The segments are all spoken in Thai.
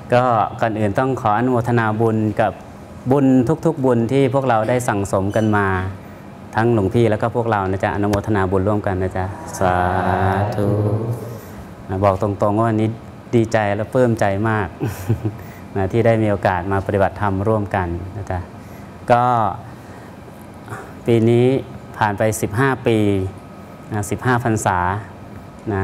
ก็ก่อนอื่นต้องขออนุโมทนาบุญกับบุญทุกๆบุญที่พวกเราได้สั่งสมกันมาทั้งหลวงพี่แล้วก็พวกเรานะจ๊ะอนุโมทนาบุญร่วมกันนะจ๊ะสาธุบอกตรงๆว่าวันนี้ดีใจและปลื้มใจมาก นะที่ได้มีโอกาสมาปฏิบัติธรรมร่วมกันนะจ๊ะก็ปีนี้ผ่านไป15 ปีนะ15 พรรษานะ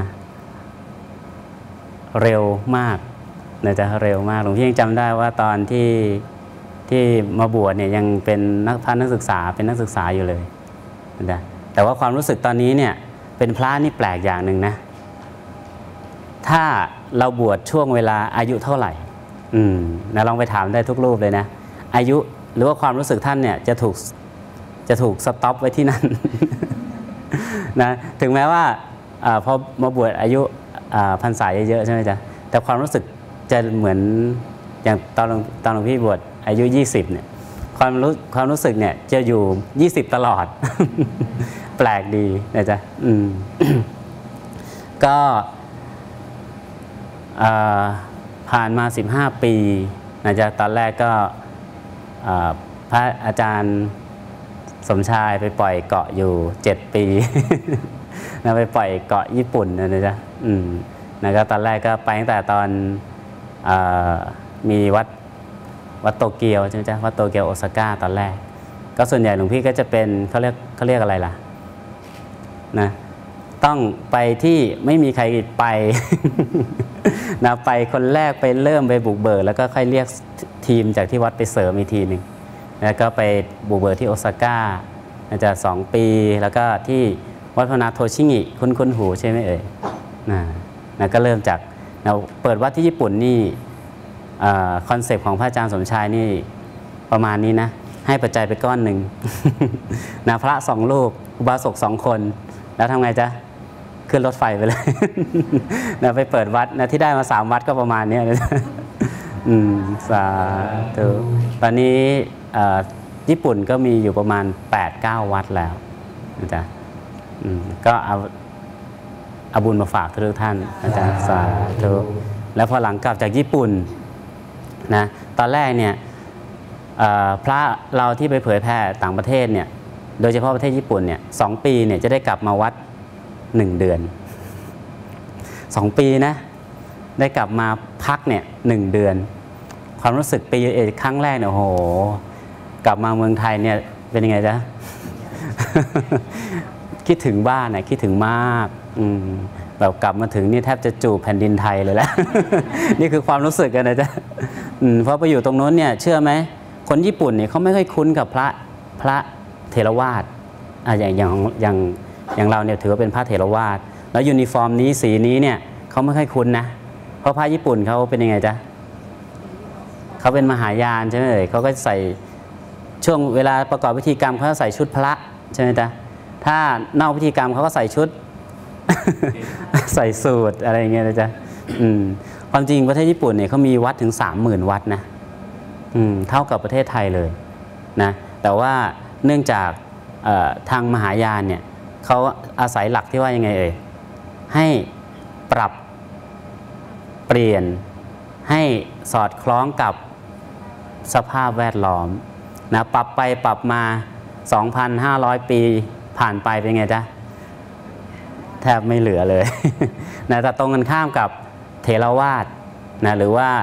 เร็วมากนะจ๊ะเร็วมากหลวงพี่ยังจำได้ว่าตอนที่มาบวชเนี่ยยังเป็นนักศึกษาเป็นนักศึกษาอยู่เลยนะแต่ว่าความรู้สึกตอนนี้เนี่ยเป็นพระนี่แปลกอย่างหนึ่งนะถ้าเราบวชช่วงเวลาอายุเท่าไหร่นะลองไปถามได้ทุกรูปเลยนะอายุหรือว่าความรู้สึกท่านเนี่ยจะถูกสต็อปไว้ที่นั่น นะถึงแม้ว่าพอมาบวชอายุพรรษาเยอะๆใช่ไหมจ๊ะแต่ความรู้สึกจะเหมือนอย่างตอนหลวงพี่บวชอายุ20เนี่ยความรู้สึกเนี่ยจะอยู่20ตลอด แปลกดีนะจ๊ะก็ผ่านมา15 ปีนะจ๊ะตอนแรกก็พระอาจารย์สมชายไปปล่อยเกาะอยู่7 ปีนะไปปล่อยเกาะญี่ปุ่นนะจ๊ะนะก็ตอนแรกก็ไปตั้งแต่ตอนมีวัดโตเกียวใช่ไหมจ๊ะวัดโตเกียวโอซาก้าตอนแรกก็ส่วนใหญ่หลวงพี่ก็จะเป็นเขาเรียกอะไรล่ะนะต้องไปที่ไม่มีใครไป นะไปคนแรกไปเริ่มไปบุกเบิกแล้วก็ค่อยเรียกทีมจากที่วัดไปเสริมอีกทีหนึ่งแล้วก็ไปบุกเบิกที่โอซาก้าจะ2 ปีแล้วก็ที่วัดพนาโทชิงิคุ้นหูใช่ไหมเอ่ยนะก็เริ่มจากเปิดวัดที่ญี่ปุ่นนี่คอนเซปต์ของพระอาจารย์สมชายนี่ประมาณนี้นะให้ปัจจัยไปก้อนหนึ่ง นะพระ2 รูปอุบาสก2 คนแล้วทำไงจ๊ะขึ้นรถไฟไปเลย นะไปเปิดวัดนะที่ได้มา3 วัดก็ประมาณนี้นะสาธุตอนนี้ญี่ปุ่นก็มีอยู่ประมาณ 8-9 วัดแล้วนะจ๊ะก็เอาบุญมาฝากทุกท่านอาจารย์สาธุแล้วพอหลังกลับจากญี่ปุ่นนะตอนแรกเนี่ยพระเราที่ไปเผยแผ่ต่างประเทศเนี่ยโดยเฉพาะประเทศญี่ปุ่นเนี่ย2 ปีเนี่ยจะได้กลับมาวัด1 เดือน2 ปีนะได้กลับมาพักเนี่ย1 เดือนความรู้สึกปีครั้งแรกเนี่ยโอ้โหกลับมาเมืองไทยเนี่ยเป็นยังไงจ๊ะ คิดถึงบ้านนะคิดถึงมากแบบกลับมาถึงนี่แทบจะจูบแผ่นดินไทยเลยแหละ นี่คือความรู้สึกกันนะจ๊ะเพราะไปอยู่ตรงโน้นเนี่ยเชื่อไหมคนญี่ปุ่นเนี่ยเขาไม่ค่อยคุ้นกับพระเถรวาทอย่างเราเนี่ยถือว่าเป็นพระเถรวาทแล้วยูนิฟอร์มนี้สีนี้เนี่ยเขาไม่ค่อยคุ้นนะเพราะพระญี่ปุ่นเขาเป็นยังไงจ๊ะเขาเป็นมหายานใช่ไหมเอ่ยเขาก็ใส่ช่วงเวลาประกอบพิธีกรรมเขาใส่ชุดพระใช่ไหมจ๊ะถ้านอกพิธีกรรมเขาก็ใส่ชุด ใส่สูทอะไรอย่างเงี้ยนะจ๊ะความจริงประเทศญี่ปุ่นเนี่ยเขามีวัดถึง 30,000 วัดนะเท่ากับประเทศไทยเลยนะแต่ว่าเนื่องจากทางมหายานเนี่ยเขาอาศัยหลักที่ว่ายังไงเอ่ยให้ปรับเปลี่ยนให้สอดคล้องกับสภาพแวดล้อมนะปรับไปปรับมา 2,500 ปีผ่านไปเป็นไงจ๊ะแทบไม่เหลือเลย นะแต่ตรงกันข้ามกับเถรวาทนะหรือว่า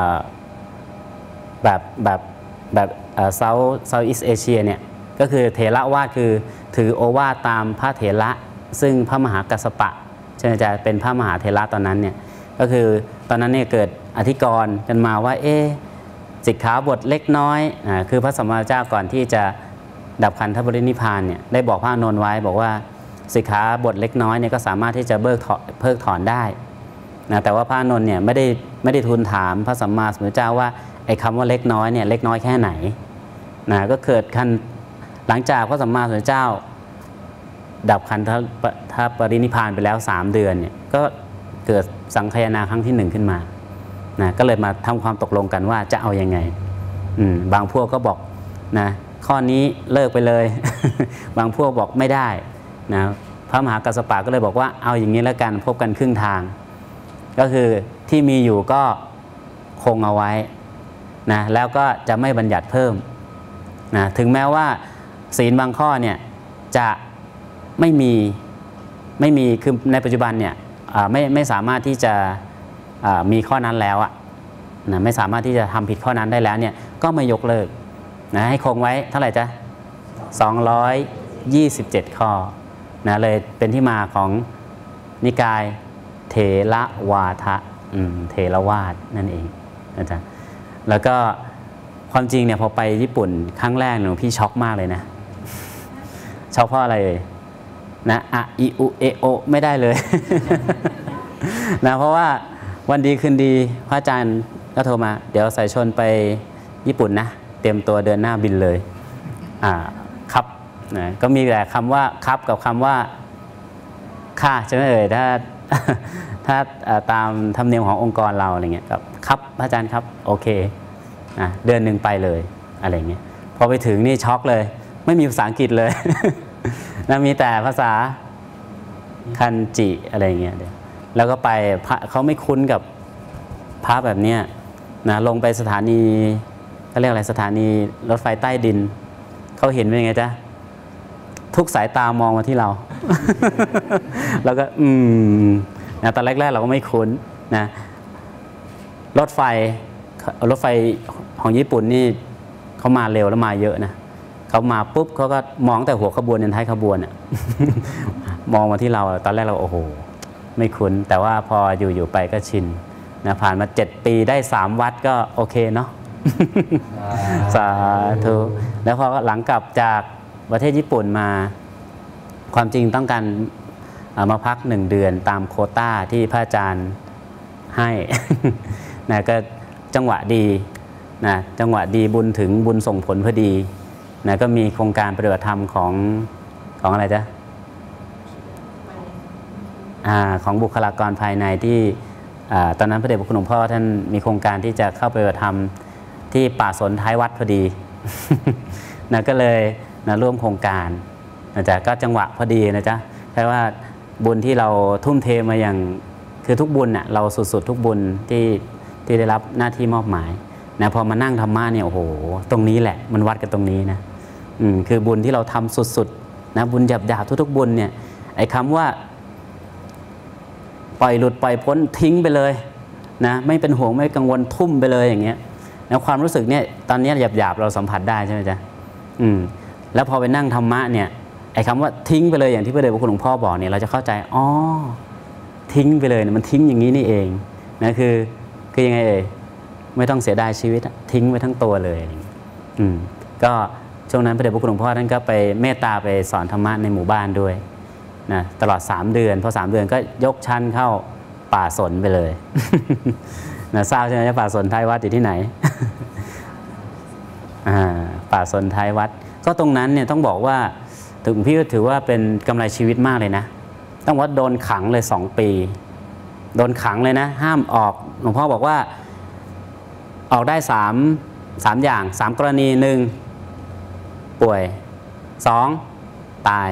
แบบSoutheast Asia เนี่ยก็คือเถรวาทคือถือโอวาทตามพระเถระซึ่งพระมหากัสสปะใช่ไหมจ๊ะเป็นพระมหาเถระตอนนั้นเนี่ยก็คือตอนนั้นเนี่ยเกิดอธิกรณ์กันมาว่าสิกขาบทเล็กน้อยคือพระสัมมาสัมพุทธเจ้าก่อนที่จะดับขันธปรินิพพานเนี่ยได้บอกพระอานนท์ไว้บอกว่าสิกขาบทเล็กน้อยเนี่ยก็สามารถที่จะเพิกถอนได้นะแต่ว่าพระอานนท์เนี่ยไม่ได้ทูลถามพระสัมมาสัมพุทธเจ้าว่าไอ้คำว่าเล็กน้อยเนี่ยเล็กน้อยแค่ไหนนะก็เกิดขั้นหลังจากพระสัมมาสัมพุทธเจ้าดับขันธปรินิพพานไปแล้ว3 เดือนเนี่ยก็เกิดสังคายนาครั้งที่1ขึ้นมานะก็เลยมาทำความตกลงกันว่าจะเอายังไงบางพวกก็บอกนะข้อนี้เลิกไปเลย บางพวกบอกไม่ได้นะพระมหากัสสปะก็เลยบอกว่าเอาอย่างนี้แล้วกันพบกันครึ่งทางก็คือที่มีอยู่ก็คงเอาไว้นะแล้วก็จะไม่บัญญัติเพิ่มนะถึงแม้ว่าศีลบางข้อเนี่ยจะไม่มีคือในปัจจุบันเนี่ยไม่สามารถที่จะมีข้อนั้นแล้วนะไม่สามารถที่จะทำผิดข้อนั้นได้แล้วเนี่ยก็ไม่ยกเลิกนะให้คงไว้เท่าไหร่จ๊ะ227 ข้อนะเลยเป็นที่มาของนิกายเถรวาทะเถรวาทนั่นเองนะจ๊ะแล้วก็ความจริงเนี่ยพอไปญี่ปุ่นครั้งแรกหนูพี่ช็อกมากเลยนะช็อกเพราะอะไรเลยนะอะอิอุเอโอไม่ได้เลย นะเพราะว่าวันดีคืนดีพระอาจารย์ก็โทรมาเดี๋ยวสายชนไปญี่ปุ่นนะเตรียมตัวเดือนหน้าบินเลยครับนะก็มีแต่คำว่าครับกับคำว่าค่าใช่ไหมถ้าตามธรรมเนียมขององค์กรเราอะไรเงี้ยครับพระอาจารย์ครับโอเคเดือนหนึ่งไปเลยอะไรเงี้ยพอไปถึงนี่ช็อกเลยไม่มีภาษาอังกฤษเลย นะมีแต่ภาษาคันจิอะไรเงี้ยแล้วก็ไปเขาไม่คุ้นกับพระแบบเนี้ยนะลงไปสถานีเขาเรียกอะไรสถานีรถไฟใต้ดินเขาเห็นเป็นไงจ๊ะทุกสายตามองมาที่เรา แล้วก็นะตอนแรกๆเราก็ไม่คุ้นนะรถไฟของญี่ปุ่นนี่เขามาเร็วแล้วมาเยอะนะเขามาปุ๊บเขาก็มองแต่หัวขบวนยันท้ายขบวนมองมาที่เราตอนแรกเราโอ้โหไม่คุ้นแต่ว่าพออยู่ไปก็ชินนะผ่านมา7 ปีได้3 วัดก็โอเคเนาะ สาธุแล้วพอหลังกลับจากประเทศญี่ปุ่นมาความจริงต้องการมาพัก1 เดือนตามโควต้าที่พระอาจารย์ให้ นะก็จังหวะดีนะจังหวะดีบุญถึงบุญส่งผลพอดีนะก็มีโครงการปฏิบัติธรรมของอะไรจ๊ะของบุคลากรภายในที่ตอนนั้นพระเดชพระคุณหลวงพ่อท่านมีโครงการที่จะเข้าไปปฏิบัติธรรมที่ป่าสนท้ายวัดพอดี นะก็เลยนะร่วมโครงการนะจ๊ะก็จังหวะพอดีนะจ๊ะเพราะว่าบุญที่เราทุ่มเทมาอย่างคือทุกบุญน่ะเราสุดๆทุกบุญที่ได้รับหน้าที่มอบหมายนะพอมานั่งธรรมะเนี่ยโอ้โหตรงนี้แหละมันวัดกันตรงนี้นะคือบุญที่เราทำสุดๆนะบุญหยาบๆทุกๆบุญเนี่ยไอ้คำว่าปล่อยหลุดปล่อยพ้นทิ้งไปเลยนะไม่เป็นห่วงไม่กังวลทุ่มไปเลยอย่างเงี้ยแล้วความรู้สึกเนี่ยตอนนี้หยาบๆเราสัมผัสได้ใช่ไหมจ๊ะแล้วพอไปนั่งธรรมะเนี่ยไอ้คำว่าทิ้งไปเลยอย่างที่พระเดชพระคุณหลวงพ่อบอกเนี่ยเราจะเข้าใจอ๋อทิ้งไปเลยมันทิ้งอย่างนี้นี่เองนะคือยังไงไม่ต้องเสียดายชีวิตทิ้งไว้ทั้งตัวเลยก็ช่วงนั้นพระเดชพระคุณหลวงพ่อท่านก็ไปเมตตาไปสอนธรรมะในหมู่บ้านด้วยนะตลอด3 เดือนพอ3 เดือนก็ยกชั้นเข้าป่าสนไปเลย นะทราบใช่ไหมป่าสนท้ายวัดอยู่ที่ไหน ป่าสนท้ายวัดก็ตรงนั้นเนี่ยต้องบอกว่าถึงพี่ก็ถือว่าเป็นกำไรชีวิตมากเลยนะต้องว่าโดนขังเลย2 ปีโดนขังเลยนะห้ามออกหลวงพ่อบอกว่าออกได้3 อย่าง3 กรณี 1ป่วย2ตาย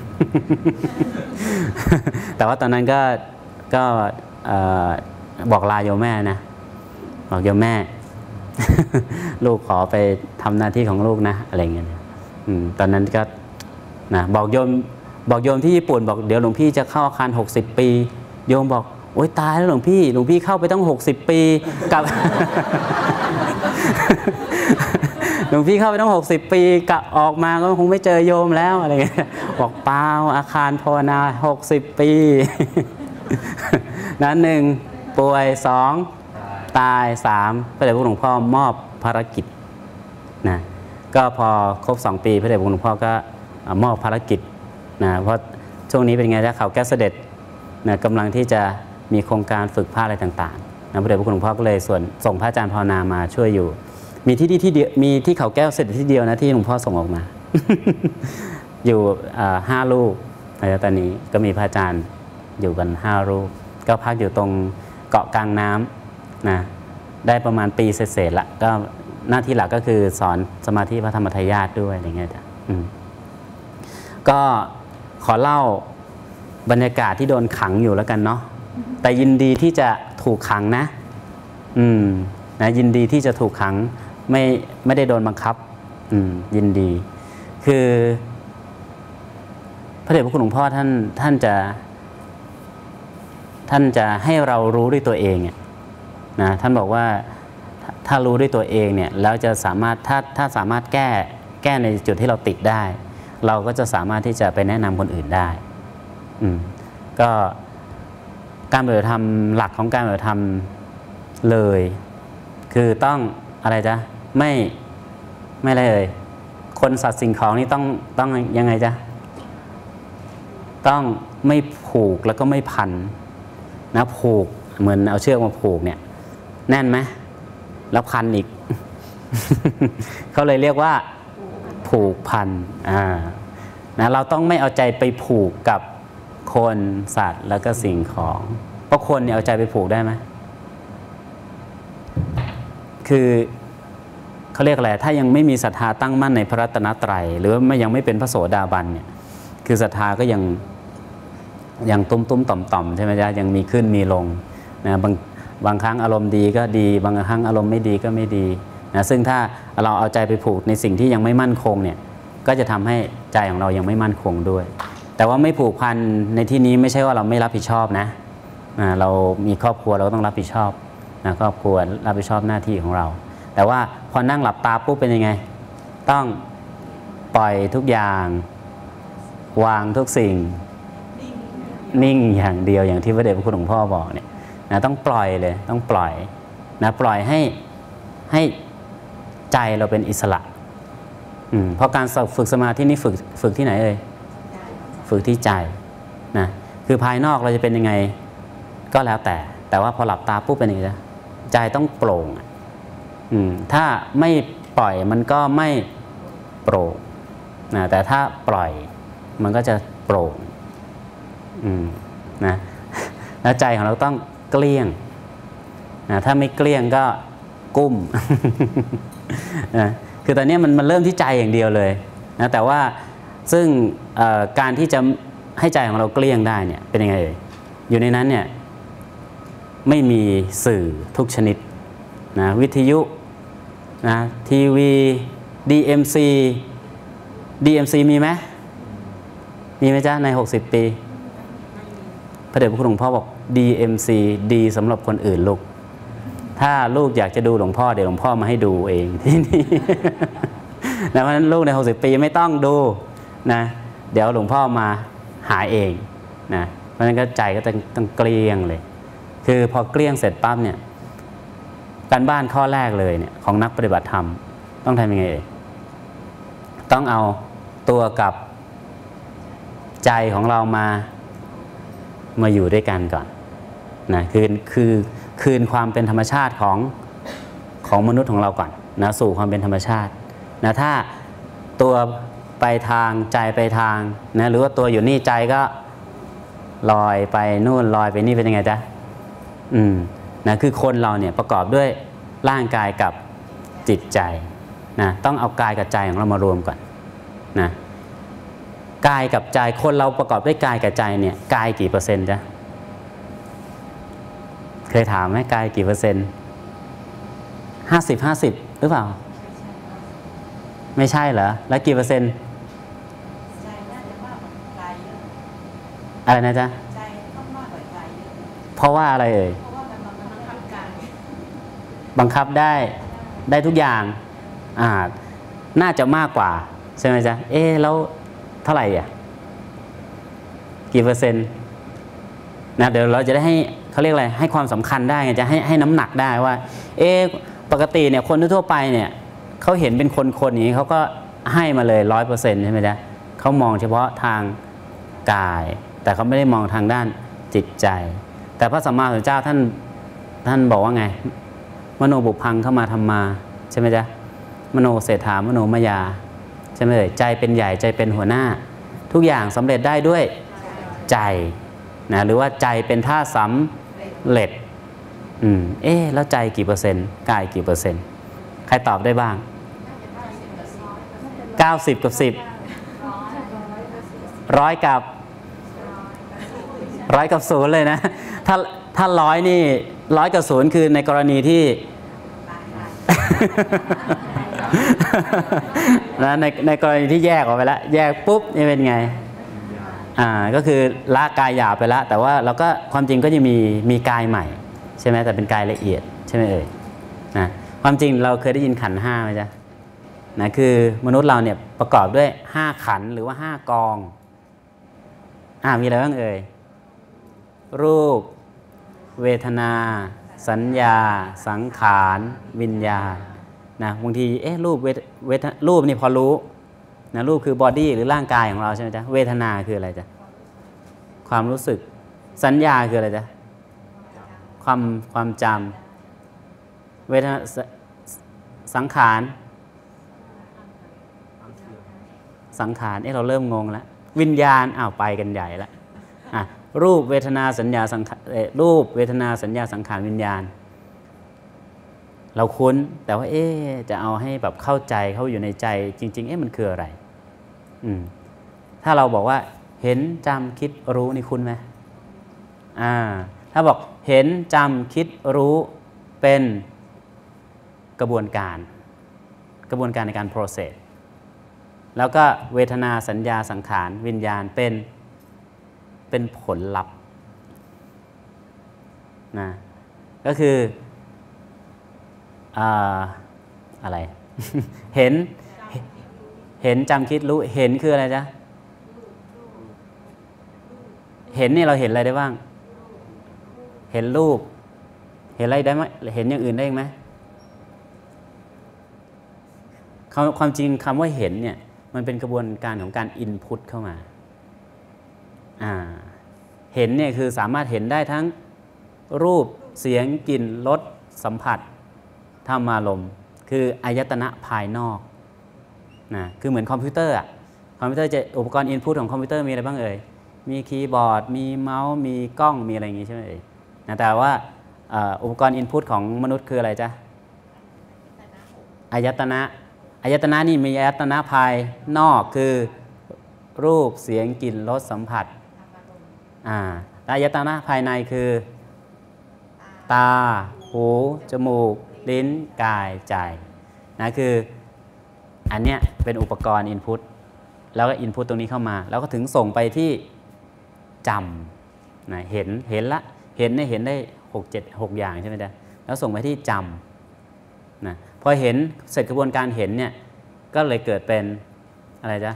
แต่ว่าตอนนั้นก็บอกลาโยมแม่นะบอกโยมแม่ ลูกขอไปทำหน้าที่ของลูกนะอะไรเงี้ยตอนนั้นก็นะบอกโยมที่ญี่ปุ่นบอกเดี๋ยวหลวงพี่จะเข้าอาคาร60 ปีโยมบอกโอ๊ยตายแล้วหลวงพี่เข้าไปตั้ง60 ปีกับ หลวงพี่เข้าไปตั้ง60 ปีกลับออกมาก็คงไม่เจอโยมแล้วอะไรเงี้ยบอกเปล่าอาคารภาวนา60 ปี นั้น1ป่วย2ตาย3พระเดชพระคุณหลวงพ่อมอบภารกิจนะก็พอครบ2 ปีพระเดชพระคุณหลวงพ่อก็มอบภารกิจนะเพราะช่วงนี้เป็นไงจ๊ะเขาแก้วเสด็จนะกำลังที่จะมีโครงการฝึกพระอะไรต่างๆนะพระเดชพระคุณหลวงพ่อก็เลยส่งพระอาจารย์ภาวนามาช่วยอยู่มีที่เดียวมีที่เขาแก้วเสด็จที่เดียวนะที่หลวงพ่อส่งออกมา อยู่5 รูปตอนนี้ก็มีพระอาจารย์อยู่กัน5 รูปก็พักอยู่ตรงเกาะกลางน้ำนะได้ประมาณปีเศษๆละก็หน้าที่หลักก็คือสอนสมาธิพระธรรมทายาทด้วยอะไรเงี้ยจ้ะก็ขอเล่าบรรยากาศที่โดนขังอยู่แล้วกันเนาะแต่ยินดีที่จะถูกขังนะนะยินดีที่จะถูกขังไม่ได้โดนบังคับยินดีคือพระเดชพระคุณหลวงพ่อท่านจะให้เรารู้ด้วยตัวเองนะท่านบอกว่าถ้ารู้ด้วยตัวเองเนี่ยแล้วจะสามารถถ้าสามารถแก้ในจุดที่เราติดได้ เราก็จะสามารถที่จะไปแนะนำคนอื่นได้ก็การปฏิบัติธรรมหลักของการปฏิบัติธรรมเลยคือต้องอะไรจ๊ะไม่อะไรเลยคนสัตว์สิ่งของนี่ต้องยังไงจ๊ะต้องไม่ผูกแล้วก็ไม่พันนะผูกเหมือนเอาเชือกมาผูกเนี่ยแน่นไหมแล้วพันอีก เขาเลยเรียกว่าผูกพันนะเราต้องไม่เอาใจไปผูกกับคนสัตว์แล้วก็สิ่งของเพราะคนเนี่ยเอาใจไปผูกได้ไหมคือเขาเรียกอะไรถ้ายังไม่มีศรัทธาตั้งมั่นในพระรัตนตรัยหรือว่ายังไม่เป็นพระโสดาบันเนี่ยคือศรัทธาก็ยังตุ้มต่อมใช่ไหมจ๊ะยังมีขึ้นมีลงนะบางครั้งอารมณ์ดีก็ดีบางครั้งอารมณ์ไม่ดีก็ไม่ดีนะซึ่งถ้าเราเอาใจไปผูกในสิ่งที่ยังไม่มั่นคงเนี่ยก็จะทำให้ใจของเรายังไม่มั่นคงด้วยแต่ว่าไม่ผูกพันในที่นี้ไม่ใช่ว่าเราไม่รับผิดชอบนะเรามีครอบครัวเราก็ต้องรับผิดชอบนะครอบครัวรับผิดชอบหน้าที่ของเราแต่ว่าพอนั่งหลับตาปุ๊บเป็นยังไงต้องปล่อยทุกอย่างวางทุกสิ่งนิ่งอย่างเดียวอย่างที่พระเดชพระคุณหลวงพ่อบอกเนี่ยนะต้องปล่อยเลยต้องปล่อยนะปล่อยให้ใจเราเป็นอิสระเพราะการฝึกสมาธินี่ฝึกที่ไหนเอ่ยฝึกที่ใจนะคือภายนอกเราจะเป็นยังไงก็แล้วแต่ว่าพอหลับตาปุ๊บเป็นยังไงใจต้องโปร่งถ้าไม่ปล่อยมันก็ไม่โปร่งนะแต่ถ้าปล่อยมันก็จะโปร่งนะแล้วใจของเราต้องเกลี้ยงนะถ้าไม่เกลี้ยงก็กุ้ม นะคือตอนนี้มันเริ่มที่ใจอย่างเดียวเลยนะแต่ว่าซึ่งการที่จะให้ใจของเราเกลี้ยงได้เนี่ยเป็นยังไงอยู่ในนั้นเนี่ยไม่มีสื่อทุกชนิดนะวิทยุนะทีวี DMC มีไหมจ๊ะใน60 ปีพระเดชพระคุณหลวงพ่อบอก DMC ดีสำหรับคนอื่นลูกถ้าลูกอยากจะดูหลวงพ่อเดี๋ยวหลวงพ่อมาให้ดูเองที่นี่ เพราะฉะนั้นลูกใน60 ปีไม่ต้องดูนะเดี๋ยวหลวงพ่อมาหาเองนะเพราะฉะนั้นก็ใจก็ต้องเกลี้ยงเลยคือพอเกลี้ยงเสร็จปั๊บเนี่ยการบ้านข้อแรกเลยเนี่ยของนักปฏิบัติธรรมต้องทำยังไงต้องเอาตัวกับใจของเรามาอยู่ด้วยกันก่อนนะคืนความเป็นธรรมชาติของมนุษย์ของเราก่อนนะสู่ความเป็นธรรมชาตินะถ้าตัวไปทางใจไปทางนะหรือว่าตัวอยู่นี่ใจก็ลอยไปนู่นลอยไปนี่เป็นยังไงจ๊ะนะคือคนเราเนี่ยประกอบด้วยร่างกายกับจิตใจนะต้องเอากายกับใจของเรามารวมก่อนนะกายกับใจคนเราประกอบด้วยกายกับใจเนี่ยกายกี่เปอร์เซ็นต์จ๊ะเคยถามไหมกายกี่เปอร์เซ็นต์50 หรือเปล่าไม่ใช่เหรอแล้วกี่เปอร์เซ็นต์ใจน่าจะมากกว่ากายเยอะอะไรนะจ๊ะใจต้องมากกว่ากายเยอะเพราะว่าอะไรเอ่ยเพราะว่ามันบังคับกายบังคับได้ทุกอย่างน่าจะมากกว่าใช่ไหมจ๊ะแล้วเท่าไหร่กี่เปอร์เซ็นต์นะเดี๋ยวเราจะได้ให้เขาเรียกอะไรให้ความสำคัญได้ไงจะให้น้ำหนักได้ว่าปกติเนี่ยคนทั่วไปเนี่ยเขาเห็นเป็นคนอย่างนี้เขาก็ให้มาเลย 100% ใช่ไหมจ๊ะเขามองเฉพาะทางกายแต่เขาไม่ได้มองทางด้านจิตใจแต่พระสัมมาสัมพุทธเจ้าท่านบอกว่าไงมโนบุพพังเข้ามาธรรมาใช่ไหมจ๊ะมโนเศรษฐามโนมยาใช่ไหมใจเป็นใหญ่ใจเป็นหัวหน้าทุกอย่างสำเร็จได้ด้วยใจนะหรือว่าใจเป็นท่าสำเร็จแล้วใจกี่เปอร์เซ็นต์กายกี่เปอร์เซ็นต์ใครตอบได้บ้าง90 กับ 10 100 กับ 0เลยนะถ้า100นี่100 กับ 0คือในกรณีที่นะในกรณีที่แยกออกไปแล้วแยกปุ๊บนี่เป็นไงก็คือละกายหยาบไปแล้วแต่ว่าเราก็ความจริงก็จะมีกายใหม่ใช่ไหมแต่เป็นกายละเอียดใช่ไหมเอ่ยนะความจริงเราเคยได้ยินขันธ์ห้าไหมจ๊ะนะคือมนุษย์เราเนี่ยประกอบด้วย5ขันธ์หรือว่า5กองมีอะไรบ้างเอ่ยรูปเวทนาสัญญาสังขารวิญญาณนะบางทีรูปนี่พอรู้นะรูปคือบอดี้หรือร่างกายของเราใช่ไหมจ๊ะเวทนาคืออะไรจ๊ะความรู้สึกสัญญาคืออะไรจ๊ะความจำเวทนาสังขารเราเริ่มงงแล้ววิญญาณไปกันใหญ่แล้วรูปเวทนาสัญญาสังขารรูปเวทนาสัญญาสังขารวิญญาณเราคุ้นแต่ว่าจะเอาให้แบบเข้าใจเข้าอยู่ในใจจริงๆมันคืออะไรถ้าเราบอกว่าเห็นจำคิดรู้นี่คุ้นไหมถ้าบอกเห็นจำคิดรู้เป็นกระบวนการในการ process แล้วก็เวทนาสัญญาสังขารวิญญาณเป็นผลลัพธ์นะก็คืออะไร เห็นจำคิดรู้เห็นคืออะไรจ๊ะเห็นนี่เราเห็นอะไรได้บ้างเห็นรูปเห็นอะไรได้ไหมเห็นอย่างอื่นได้ไหมความจริงคำว่าเห็นเนี่ยมันเป็นกระบวนการของการอินพุตเข้ามาเห็นเนี่ยคือสามารถเห็นได้ทั้งรูปเสียงกลิ่นรสสัมผัสธรรมารมณ์คืออายตนะภายนอกนะคือเหมือนคอมพิวเตอร์คอมพิวเตอร์จะอุปกรณ์อินพุตของคอมพิวเตอร์มีอะไรบ้างเอ่ยมีคีย์บอร์ดมีเมาส์มีกล้องมีอะไรอย่างงี้ใช่ไหมเอ่ยนะแต่ว่าอุปกรณ์อินพุตของมนุษย์คืออะไรจ๊ะอายตนะนี่มีอายตนะภายนอกคือรูปเสียงกลิ่นรสสัมผัสอายตนะภายในคือตาหูจมูกลิ้นกายใจนะคืออันเนี้ยเป็นอุปกรณ์อินพุตแล้วก็อินพุตตรงนี้เข้ามาแล้วก็ถึงส่งไปที่จำนะเห็นละเห็นได้6 อย่างใช่ไหมจ๊ะแล้วส่งไปที่จำนะพอเห็นเสร็จกระบวนการเห็นเนี่ยก็เลยเกิดเป็นอะไรจ๊ะ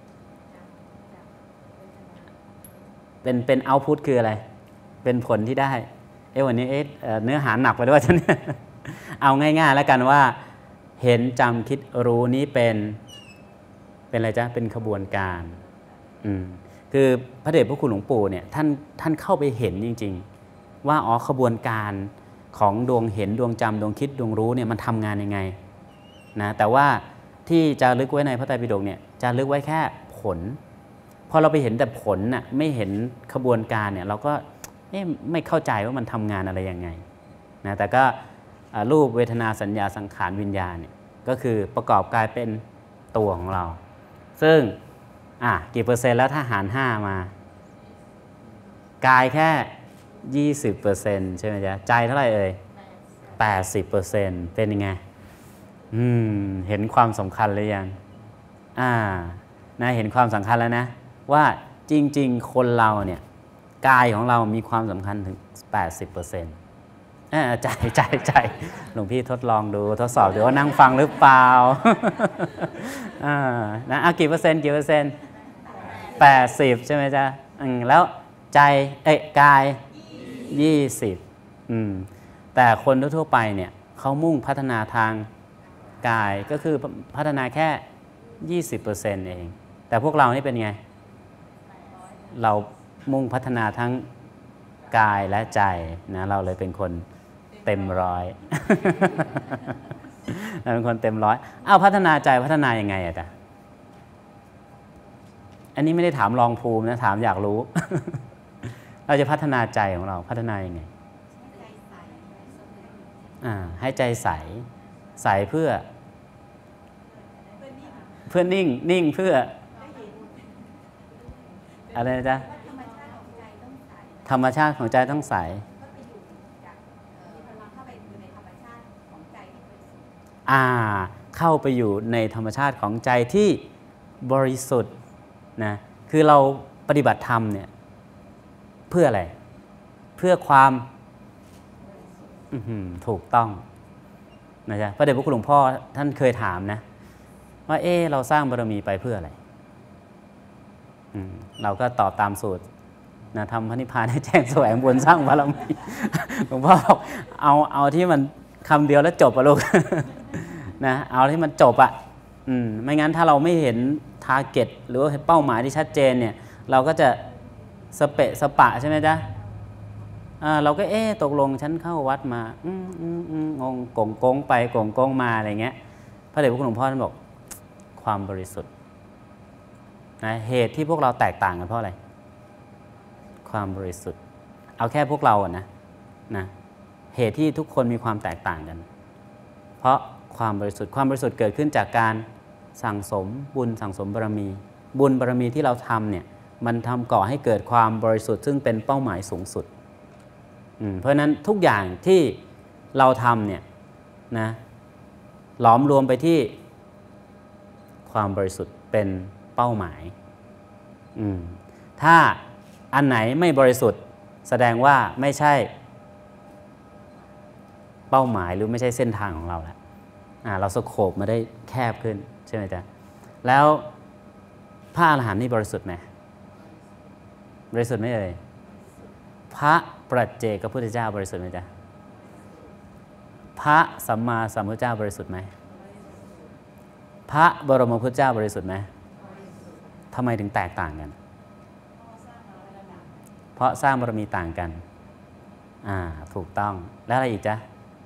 เป็นเอาท์พุตคืออะไรเป็นผลที่ได้วันนี้เนื้อหาหนักไปด้วยฉันเอาง่ายๆแล้วกันว่าเห็นจำคิดรู้นี้เป็นอะไรจ๊ะเป็นขบวนการคือพระเดชพระคุณหลวงปู่เนี่ยท่านเข้าไปเห็นจริงๆว่าขบวนการของดวงเห็นดวงจำดวงคิดดวงรู้เนี่ยมันทำงานยังไงนะแต่ว่าที่จะลึกไว้ในพระไตรปิฎกเนี่ยจะลึกไว้แค่ผลพอเราไปเห็นแต่ผลน่ะไม่เห็นขบวนการเนี่ยเราก็ไม่เข้าใจว่ามันทำงานอะไรยังไงนะแต่ก็รูปเวทนาสัญญาสังขารวิญญาณเนี่ยก็คือประกอบกลายเป็นตัวของเราซึ่งกี่เปอร์เซ็นต์แล้วถ้าหาร5มากายแค่ 20% ใช่ไหมจ๊ะใจเท่าไหร่เอ่ย 80% เป็นยังไงเห็นความสำคัญหรือยังนะเห็นความสำคัญแล้วนะว่าจริงๆคนเราเนี่ยกายของเรามีความสำคัญถึง 80%ใจหลวงพี่ทดลองดูทดสอบดูว่านั่งฟังหรือเปล่านะกี่เปอร์เซ็นต์80ใช่ไหมจ๊ะแล้วใจกาย20แต่คนทั่วไปเนี่ยเขามุ่งพัฒนาทางกายก็คือพัฒนาแค่ 20% เองแต่พวกเรานี่เป็นไงเรามุ่งพัฒนาทั้งกายและใจนะเราเลยเป็นคนเต็มร้อย เราเป็นคนเต็มร้อยพัฒนาใจพัฒนายังไงจ๊ะอันนี้ไม่ได้ถามรองภูมินะถามอยากรู้ เราจะพัฒนาใจของเราพัฒนายังไงให้ใจใสเพื่อนิ่งเพื่ออะไรนะจ๊ะธรรมชาติของใจต้องใสเข้าไปอยู่ในธรรมชาติของใจที่บริสุทธิ์นะคือเราปฏิบัติธรรมเนี่ยเพื่ออะไรเพื่อความถูกต้องนะจ๊ะพระเดชพระคุณหลวงพ่อท่านเคยถามนะว่าเราสร้างบารมีไปเพื่ออะไรเราก็ตอบตามสูตรนะทำพระนิพพานให้แจ้งแสวงบุญสร้างบารมีหลวงพ่อบอกเอาที่มันคำเดียวแล้วจบอะลูก นะเอาที่มันจบอะไม่งั้นถ้าเราไม่เห็นทาร์เก็ตหรือว่าเป้าหมายที่ชัดเจนเนี่ยเราก็จะสเปะสปะใช่ไหมจ๊ะเราก็ตกลงฉันเข้าวัดมางงกงกงไปกงกงมาอะไรเงี้ยพระเดชพระคุณหลวงพ่อท่านบอกความบริสุทธิ์นะเหตุที่พวกเราแตกต่างกันเพราะอะไรความบริสุทธิ์เอาแค่พวกเราอะนะเหตุที่ทุกคนมีความแตกต่างกันเพราะความบริสุทธิ์เกิดขึ้นจากการสั่งสมบุญสั่งสมบารมีบุญบารมีที่เราทำเนี่ยมันทำก่อให้เกิดความบริสุทธิ์ซึ่งเป็นเป้าหมายสูงสุดเพราะฉะนั้นทุกอย่างที่เราทำเนี่ยนะหลอมรวมไปที่ความบริสุทธิ์เป็นเป้าหมายถ้าอันไหนไม่บริสุทธิ์แสดงว่าไม่ใช่เป้าหมายหรือไม่ใช่เส้นทางของเราแล้วเราสโคปมาได้แคบขึ้นใช่ไหมจ๊ะแล้วพระอรหันต์นี่บริสุทธิ์ไหมบริสุทธิ์ไหมเอ่ยพระปัจเจกพุทธเจ้าบริสุทธิ์ไหมจ๊ะพระสัมมาสัมพุทธเจ้าบริสุทธิ์ไหมพระบรมพุทธเจ้าบริสุทธิ์ไหมทำไมถึงแตกต่างกันเพราะสร้างบารมีต่างกันถูกต้องแล้วอะไรอีกจ๊ะ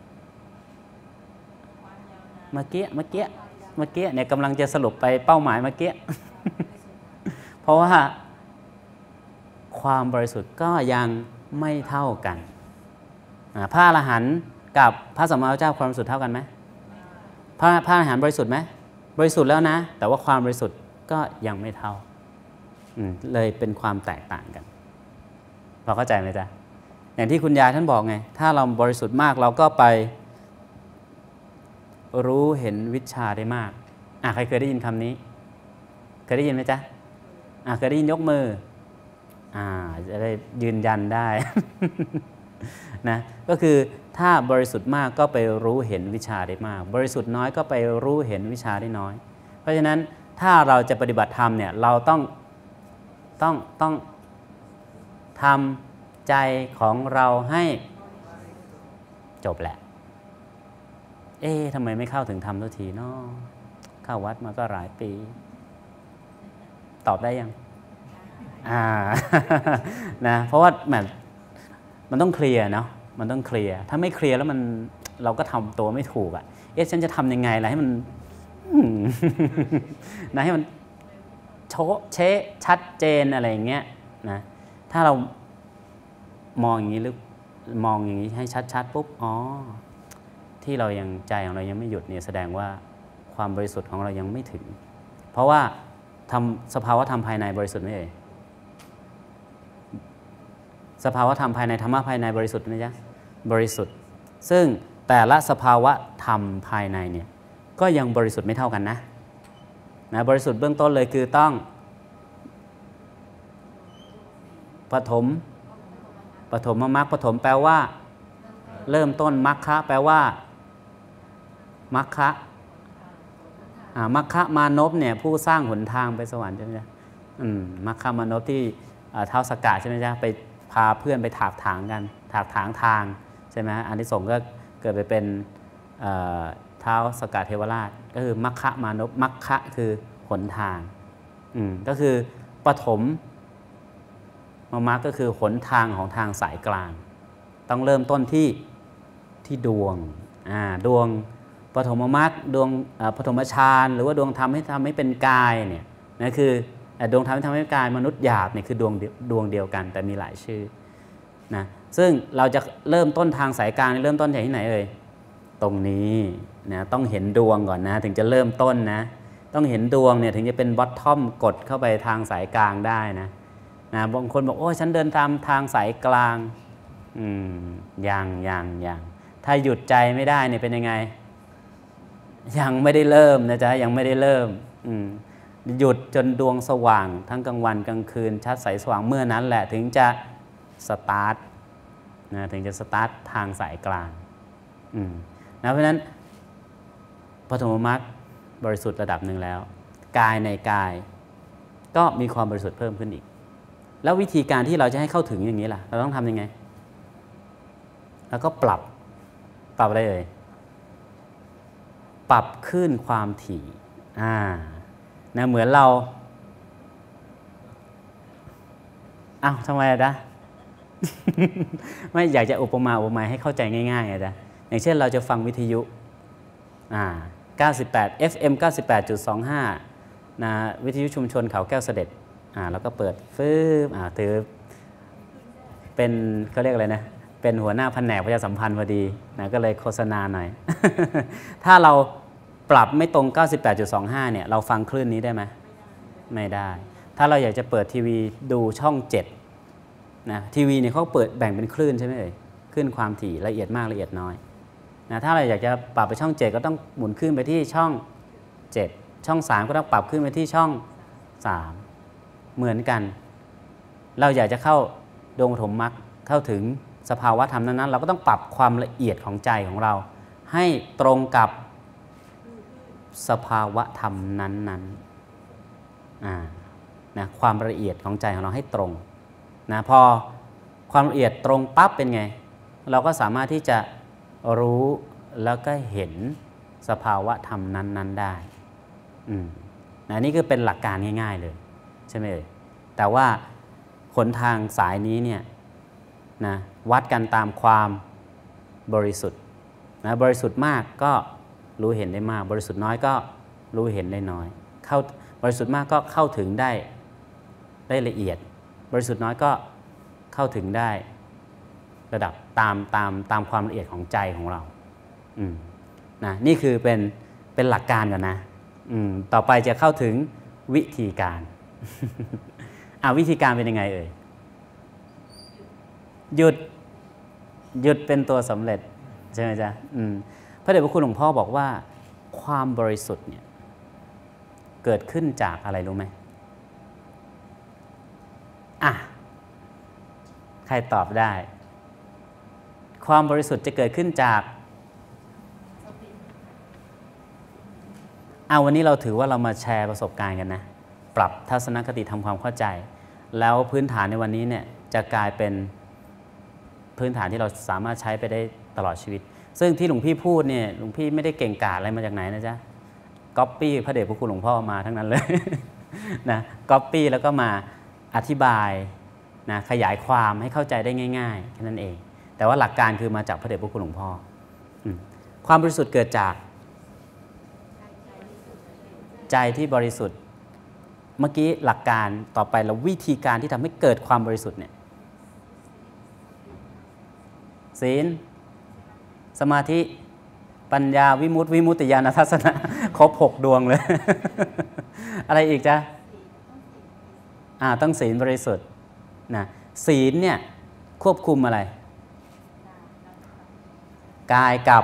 เมื่อกี้เนี่ยกำลังจะสรุปไปเป้าหมายเมื่อกี้ เพราะว่าความบริสุทธิ์ก็ยังไม่เท่ากันพระอรหันต์กับพระสัมมาสัมพุทธเจ้าความบริสุทธิ์เท่ากันไหมพระอรหันต์บริสุทธิ์ไหมบริสุทธิ์แล้วนะแต่ว่าความบริสุทธิ์ก็ยังไม่เท่าเลยเป็นความแตกต่างกันพอเข้าใจไหมจ๊ะอย่างที่คุณยายท่านบอกไงถ้าเราบริสุทธิ์มากเราก็ไปรู้เห็นวิชาได้มากใครเคยได้ยินคำนี้เคยได้ยินไหมจ๊ะเคยได้ยินยกมือจะได้ยืนยันได้ นะก็คือถ้าบริสุทธิ์มากก็ไปรู้เห็นวิชาได้มากบริสุทธิ์น้อยก็ไปรู้เห็นวิชาได้น้อยเพราะฉะนั้นถ้าเราจะปฏิบัติธรรมเนี่ยเราต้องทำใจของเราให้จบแหละทำไมไม่เข้าถึงธรรมทุกทีเนาะเข้าวัดมาก็หลายปีตอบได้ยังนะเพราะว่ามันต้องเคลียร์เนาะมันต้องเคลียร์ถ้าไม่เคลียร์แล้วเราก็ทำตัวไม่ถูกฉันจะทำยังไงล่ะให้มันนะให้มันโชะเชะชัดเจนอะไรอย่างเงี้ยนะถ้าเรามองอย่างนี้หรือมองอย่างนี้ให้ชัดๆปุ๊บที่เรายังใจของเรายังไม่หยุดเนี่ยแสดงว่าความบริสุทธิ์ของเรายังไม่ถึงเพราะว่าสภาวะธรรมภายในบริสุทธิ์ไหมเอ่ยสภาวะธรรมภายในธรรมะภายในบริสุทธิ์ไหมจ๊ะบริสุทธิ์ซึ่งแต่ละสภาวะธรรมภายในเนี่ยก็ยังบริสุทธิ์ไม่เท่ากันนะบริสุทธิ์เบื้องต้นเลยคือต้องปฐมมรรคปฐมแปลว่าเริ่มต้นมรรคะแปลว่ามรรคะมรรคะมานพเนี่ยผู้สร้างหนทางไปสวรรค์ใช่ไหมจ๊ะมรรคะมานพที่ท้าวสกะใช่ไหมจ๊ะไปพาเพื่อนไปถากถางกันถากถางทางใช่ไหมอานิสงส์ก็เกิดไปเป็นท้าวสกะเทวราชก็คือมรรคะมานพมรรคะคือหนทางก็คือปฐมมรรคก็คือหนทางของทางสายกลางต้องเริ่มต้นที่ดวงดวงปฐมมรรคดวงปฐมฌานหรือว่าดวงทำให้เป็นกายเนี่ยนั่นคือดวงทำให้กายมนุษย์หยาบเนี่ยคือดวงเดียวกันแต่มีหลายชื่อนะซึ่งเราจะเริ่มต้นทางสายกลางเริ่มต้นจากที่ไหนเอ่ยตรงนี้นะต้องเห็นดวงก่อนนะถึงจะเริ่มต้นนะต้องเห็นดวงเนี่ยถึงจะเป็นบอททอมกดเข้าไปทางสายกลางได้นะบางคนบอกโอ้ฉันเดินตามทางสายกลางยังถ้าหยุดใจไม่ได้เนี่ยเป็นยังไงยังไม่ได้เริ่มนะจ๊ะยังไม่ได้เริ่มหยุดจนดวงสว่างทั้งกลางวันกลางคืนชัดใสสว่างเมื่อนั้นแหละถึงจะสตาร์ทนะถึงจะสตาร์ททางสายกลางนะเพราะฉะนั้นปฐมมรรคบริสุทธิ์ระดับหนึ่งแล้วกายในกายก็มีความบริสุทธิ์เพิ่มขึ้นอีกแล้ววิธีการที่เราจะให้เข้าถึงอย่างนี้ล่ะเราต้องทำยังไงแล้วก็ปรับอะไรเอ่ยปรับคลื่นความถี่นะเหมือนเราทำไมนะ ไม่อยากจะอุปมาให้เข้าใจง่ายๆนะอย่างเช่นเราจะฟังวิทยุ98 FM 98.25 นะวิทยุชุมชนเขาแก้วเสด็จแล้วก็เปิดถือเป็นเขาเรียกอะไรนะเป็นหัวหน้าแผนกประชาสัมพันธ์พอดีนะก็เลยโฆษณาหน่อย ถ้าเราปรับไม่ตรง 98.25 เนี่ยเราฟังคลื่นนี้ได้ไหมไม่ได้ถ้าเราอยากจะเปิดทีวีดูช่อง7นะทีวีเนี่ยเขาเปิดแบ่งเป็นคลื่นใช่ไหมเอ่ยคลื่นความถี่ละเอียดมากละเอียดน้อยนะถ้าเราอยากจะปรับไปช่อง7ก็ต้องหมุนขึ้นไปที่ช่อง7ช่อง3ก็ต้องปรับขึ้นไปที่ช่อง3เหมือนกันเราอยากจะเข้าดวงปฐมมรรคเข้าถึงสภาวะธรรมนั้นๆเราก็ต้องปรับความละเอียดของใจของเราให้ตรงกับสภาวะธรรมนั้นๆนะความละเอียดของใจของเราให้ตรงนะพอความละเอียดตรงปั๊บเป็นไงเราก็สามารถที่จะรู้แล้วก็เห็นสภาวะธรรมนั้นๆได้นะนี่คือเป็นหลักการง่ายๆเลยใช่ไหมเอ่ยแต่ว่าหนทางสายนี้เนี่ยนะวัดกันตามความบริสุทธิ์นะบริสุทธิ์มากก็รู้เห็นได้มากบริสุทธิ์น้อยก็รู้เห็นได้น้อยบริสุทธิ์มากก็เข้าถึงได้ละเอียดบริสุทธิ์น้อยก็เข้าถึงได้ระดับตามความละเอียดของใจของเรานะนี่คือเป็นหลักการก่อนนะต่อไปจะเข้าถึงวิธีการ วิธีการเป็นยังไงเอ่ยหยุดเป็นตัวสำเร็จใช่ไหมจ๊ะพระเดชพระคุณหลวงพ่อบอกว่าความบริสุทธิ์เนี่ยเกิดขึ้นจากอะไรรู้ไหมใครตอบได้ความบริสุทธิ์จะเกิดขึ้นจากวันนี้เราถือว่าเรามาแชร์ประสบการณ์กันนะปรับทัศนคติทำความเข้าใจแล้วพื้นฐานในวันนี้เนี่ยจะกลายเป็นพื้นฐานที่เราสามารถใช้ไปได้ตลอดชีวิตซึ่งที่หลวงพี่พูดเนี่ยหลวงพี่ไม่ได้เก่งกาจอะไรมาจากไหนนะจ๊ะก๊อปปี้พระเดชพระคุณหลวงพ่อมาทั้งนั้นเลย นะก๊อปปี้แล้วก็มาอธิบายนะขยายความให้เข้าใจได้ง่ายๆแค่นั้นเองแต่ว่าหลักการคือมาจากพระเดชพระคุณหลวงพ่อความบริสุทธิ์เกิดจากใจที่บริสุทธิ์เมื่อกี้หลักการต่อไปแล้ววิธีการที่ทำให้เกิดความบริสุทธิ์เนี่ยศีลสมาธิปัญญาวิมุตติญาณทัศนะครบ6ดวงเลย อะไรอีกจ๊ะต้องศีลบริสุทธิ์นะศีลเนี่ยควบคุมอะไรกายกับ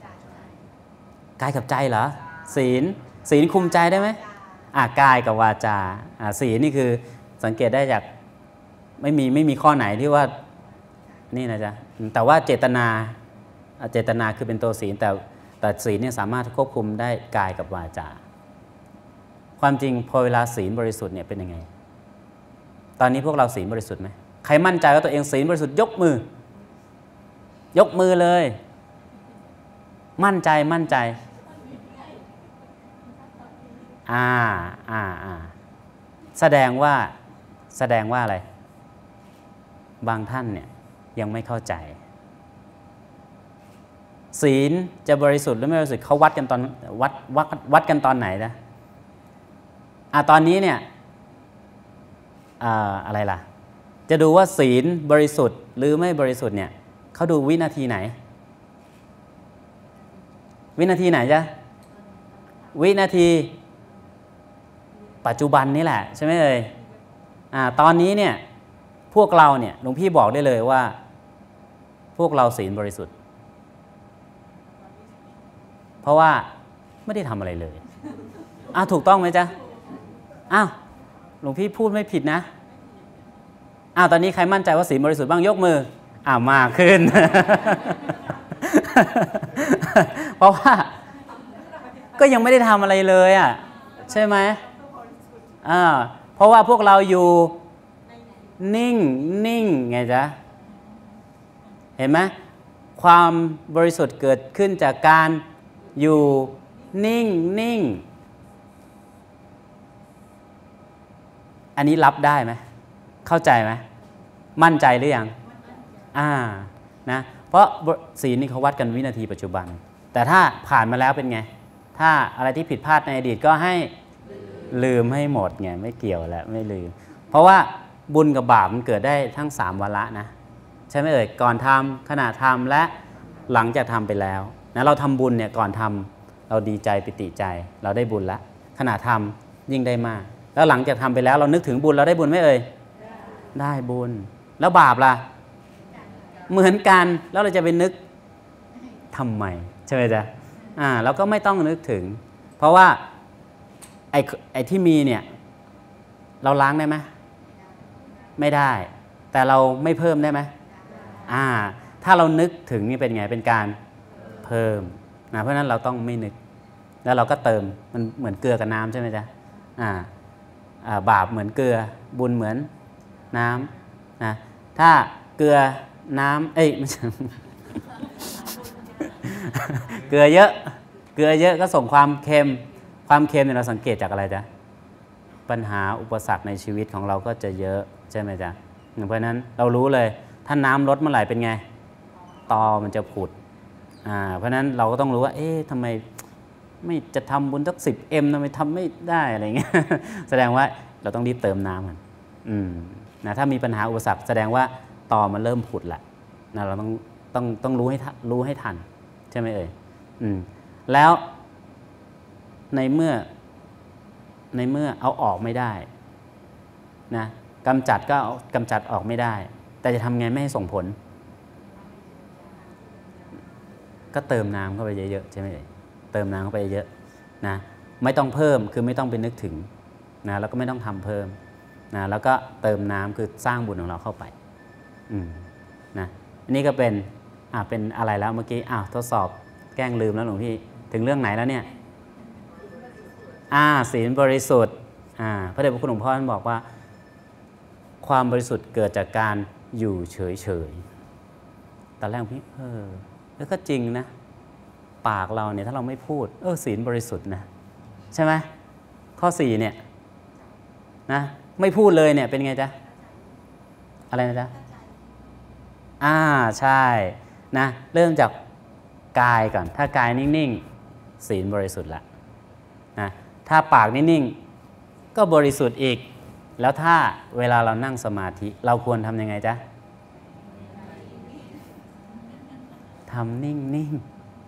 ใจเหรอศีลคุมใจได้ไหมกายกับวาจาศีลนี่คือสังเกตได้จากไม่มีข้อไหนที่ว่านี่นะจ๊ะแต่ว่าเจตนาคือเป็นตัวศีลแต่ศีลเนี่ยสามารถควบคุมได้กายกับวาจาความจริงพอเวลาศีลบริสุทธิ์เนี่ยเป็นยังไงตอนนี้พวกเราศีลบริสุทธิ์ไหมใครมั่นใจว่าตัวเองศีลบริสุทธิ์ยกมือเลยมั่นใจแสดงว่าอะไรบางท่านเนี่ยยังไม่เข้าใจศีลจะบริสุทธิ์หรือไม่บริสุทธิ์เขาวัดกันตอนวัดกันตอนไหนนะตอนนี้เนี่ยอะไรล่ะจะดูว่าศีลบริสุทธิ์หรือไม่บริสุทธิ์เนี่ยเขาดูวินาทีไหนจ๊ะวินาทีปัจจุบันนี่แหละใช่ไหมเอ่ยตอนนี้เนี่ยพวกเราเนี่ยหลวงพี่บอกได้เลยว่าพวกเราศีลบริสุทธิ์เพราะว่าไม่ได้ทำอะไรเลยอ้าวถูกต้องไหมจ๊ะอ้าวหลวงพี่พูดไม่ผิดนะอ้าวตอนนี้ใครมั่นใจว่าศีลบริสุทธิ์บ้างยกมืออ้าวมากขึ้น เพราะว่าก็ยังไม่ได้ทำอะไรเลยอ่ะใช่ไหมเพราะว่าพวกเราอยู่นิ่งไงจ๊ะเห็นไหมความบริสุทธิ์เกิดขึ้นจากการอยู่นิ่งอันนี้รับได้ไหมเข้าใจไหมมั่นใจหรือยังนะเพราะศีลนี่เขาวัดกันวินาทีปัจจุบันแต่ถ้าผ่านมาแล้วเป็นไงถ้าอะไรที่ผิดพลาดในอดีตก็ให้ลืมให้หมดไงไม่เกี่ยวแล้วไม่ลืมเพราะว่าบุญกับบาปมันเกิดได้ทั้ง3วาระนะใช่ไหมเอ่ยก่อนทำขณะทำและหลังจากทำไปแล้วนะเราทำบุญเนี่ยก่อนทำเราดีใจปิติใจเราได้บุญละขณะทำยิ่งได้มากแล้วหลังจากทำไปแล้วเรานึกถึงบุญเราได้บุญไหมเอ่ยได้บุญแล้วบาปล่ะเหมือนกันแล้วเราจะไปนึกทำไมใช่ไหมจ๊ะเราก็ไม่ต้องนึกถึงเพราะว่าไอ้ที่มีเนี่ยเราล้างได้ไหมไม่ได้แต่เราไม่เพิ่มได้ไหมถ้าเรานึกถึงนี่เป็นไงเป็นการเพิ่มเพราะฉะนั้นเราต้องไม่นึกแล้วเราก็เติมมันเหมือนเกลือกับน้ำใช่ไหมจ๊ะบาปเหมือนเกลือบุญเหมือนน้ำนะถ้าเกลือน้ำไม่ใช่ เกลือเยอะก็ส่งความเค็มเนี่ยเราสังเกตจากอะไรจ๊ะปัญหาอุปสรรคในชีวิตของเราก็จะเยอะใช่ไหมจ๊ะเพราะฉะนั้นเรารู้เลยถ้าน้ำลดเมื่อไหร่เป็นไงตอมันจะผุดเพราะฉะนั้นเราก็ต้องรู้ว่าทำไมไม่จะทำบุญสัก10Mทำไมทำไม่ได้อะไรเงี้ย แสดงว่าเราต้องรีบเติมน้ำมันนะถ้ามีปัญหาอุปสรรคแสดงว่าตอมันเริ่มผุดละนะเราต้องรู้ให้ทันใช่ไหมเอ่ยแล้วในเมื่อเอาออกไม่ได้นะกำจัดก็กำจัดออกไม่ได้แต่จะทำไงไม่ให้ส่งผลก็เติมน้ำเข้าไปเยอะๆใช่ไหมเอ่ยเติมน้ำเข้าไปเยอะนะไม่ต้องเพิ่มคือไม่ต้องไปนึกถึงนะแล้วก็ไม่ต้องทำเพิ่มนะแล้วก็เติมน้ำคือสร้างบุญของเราเข้าไปนะอันนี้ก็เป็นอะไรแล้วเมื่อกี้ทดสอบแกล้งลืมแล้วหลวงพี่ถึงเรื่องไหนแล้วเนี่ยศีลบริสุทธิ์พระเดชพระคุณหลวงพ่อท่านบอกว่าความบริสุทธิ์เกิดจากการอยู่เฉยๆตอนแรกพี่แล้วก็จริงนะปากเราเนี่ยถ้าเราไม่พูดศีลบริสุทธิ์นะใช่ไหมข้อ4เนี่ยนะไม่พูดเลยเนี่ยเป็นไงจ๊ะอะไรนะจ๊ะใช่นะเริ่มจากกายก่อนถ้ากายนิ่งๆศีลบริสุทธิ์ละนะถ้าปากนิ่งๆก็บริสุทธิ์อีกแล้วถ้าเวลาเรานั่งสมาธิเราควรทำยังไงจ๊ะทำนิ่งๆนิ่ง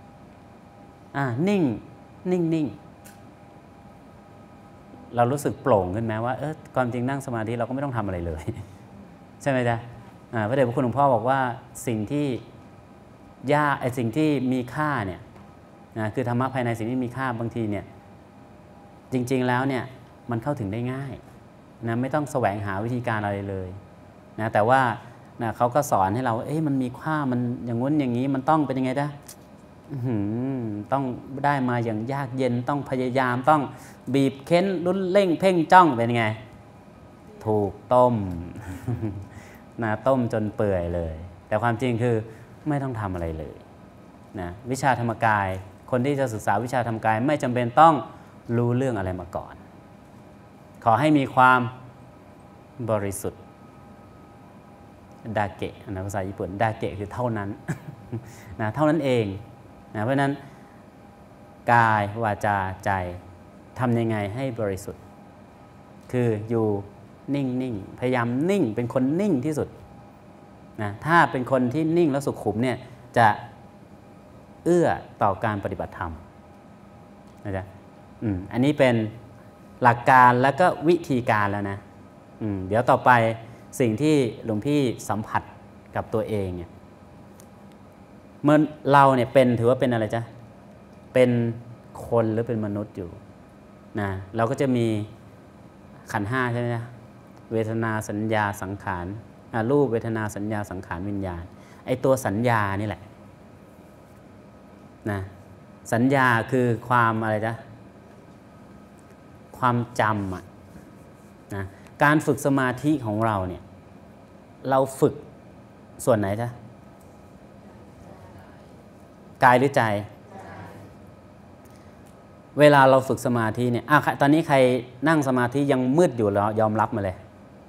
เรารู้สึกโปร่งขึ้นไหมว่าความจริงนั่งสมาธิเราก็ไม่ต้องทำอะไรเลยใช่ไหมจ๊ะพระเดชพระคุณหลวงพ่อบอกว่าสิ่งที่สิ่งที่มีค่าเนี่ยคือธรรมะภายในสิ่งที่มีค่าบางทีเนี่ยจริงๆแล้วเนี่ยมันเข้าถึงได้ง่ายนะไม่ต้องแสวงหาวิธีการอะไรเลยนะแต่ว่าเขาก็สอนให้เรามันมีค่ามันอย่างงู้นอย่างนี้มันต้องเป็นยังไงจ๊ะต้องได้มาอย่างยากเย็นต้องพยายามต้องบีบเค้นลุ้นเร่งเพ่งจ้องเป็นยังไงถูกต้ม ต้มจนเปื่อยเลยแต่ความจริงคือไม่ต้องทำอะไรเลยนะวิชาธรรมกายคนที่จะศึกษาวิชาธรรมกายไม่จำเป็นต้องรู้เรื่องอะไรมาก่อนขอให้มีความบริสุทธิ์ดาเกะภาษาญี่ปุ่นดาเกะคือเท่านั้น นะเท่านั้นเองนะเพราะนั้นกายวาจาใจทำยังไงให้บริสุทธิ์คืออยู่นิ่งๆพยายามนิ่งเป็นคนนิ่งที่สุดนะถ้าเป็นคนที่นิ่งแล้วสุขุมเนี่ยจะเอื้อต่อการปฏิบัติธรรมนะจ๊ะอันนี้เป็นหลักการแล้วก็วิธีการแล้วนะเดี๋ยวต่อไปสิ่งที่หลวงพี่สัมผัสกับตัวเองเนี่ยเมื่อเราเนี่ยถือว่าเป็นอะไรจ๊ะเป็นคคนหรือเป็นมนุษย์อยู่นะเราก็จะมีขันธ์ห้าใช่ไหมนะเวทนาสัญญาสังขารรูปเวทนาสัญญาสังขารวิญญาณไอ้ตัวสัญญานี่แหละนะสัญญาคือความอะไรจ๊ะความจำนะการฝึกสมาธิของเราเนี่ยเราฝึกส่วนไหนจ๊ะกายหรือใจเวลาเราฝึกสมาธิเนี่ยตอนนี้ใครนั่งสมาธิยังมืดอยู่แล้วยอมรับมาเลย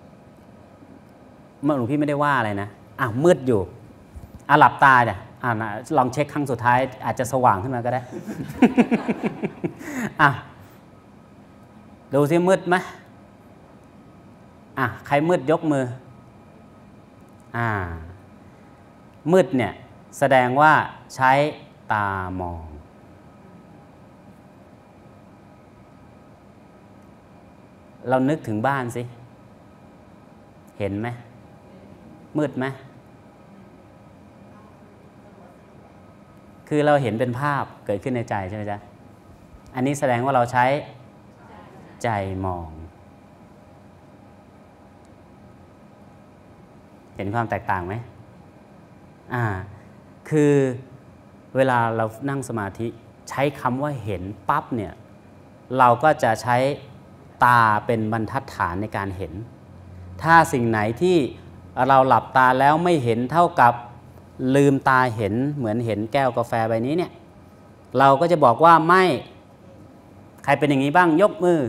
หลวงพี่ไม่ได้ว่าอะไรนะมืดอยู่หลับตาเนี่ยลองเช็คครั้งสุดท้ายอาจจะสว่างขึ้นมาก็ได้ ดูสิมืดไหมใครมืดยกมือมืดเนี่ยแสดงว่าใช้ตามองเรานึกถึงบ้านสิเห็นไหมมืดไหมคือเราเห็นเป็นภาพเกิดขึ้นในใจใช่ไหมจ๊ะอันนี้แสดงว่าเราใช้ใจมองเห็นความแตกต่างไหมคือเวลาเรานั่งสมาธิใช้คำว่าเห็นปั๊บเนี่ยเราก็จะใช้ตาเป็นบรรทัดฐานในการเห็นถ้าสิ่งไหนที่เราหลับตาแล้วไม่เห็นเท่ากับลืมตาเห็นเหมือนเห็นแก้วกาแฟใบนี้เนี่ยเราก็จะบอกว่าไม่ใครเป็นอย่างนี้บ้างยกมือ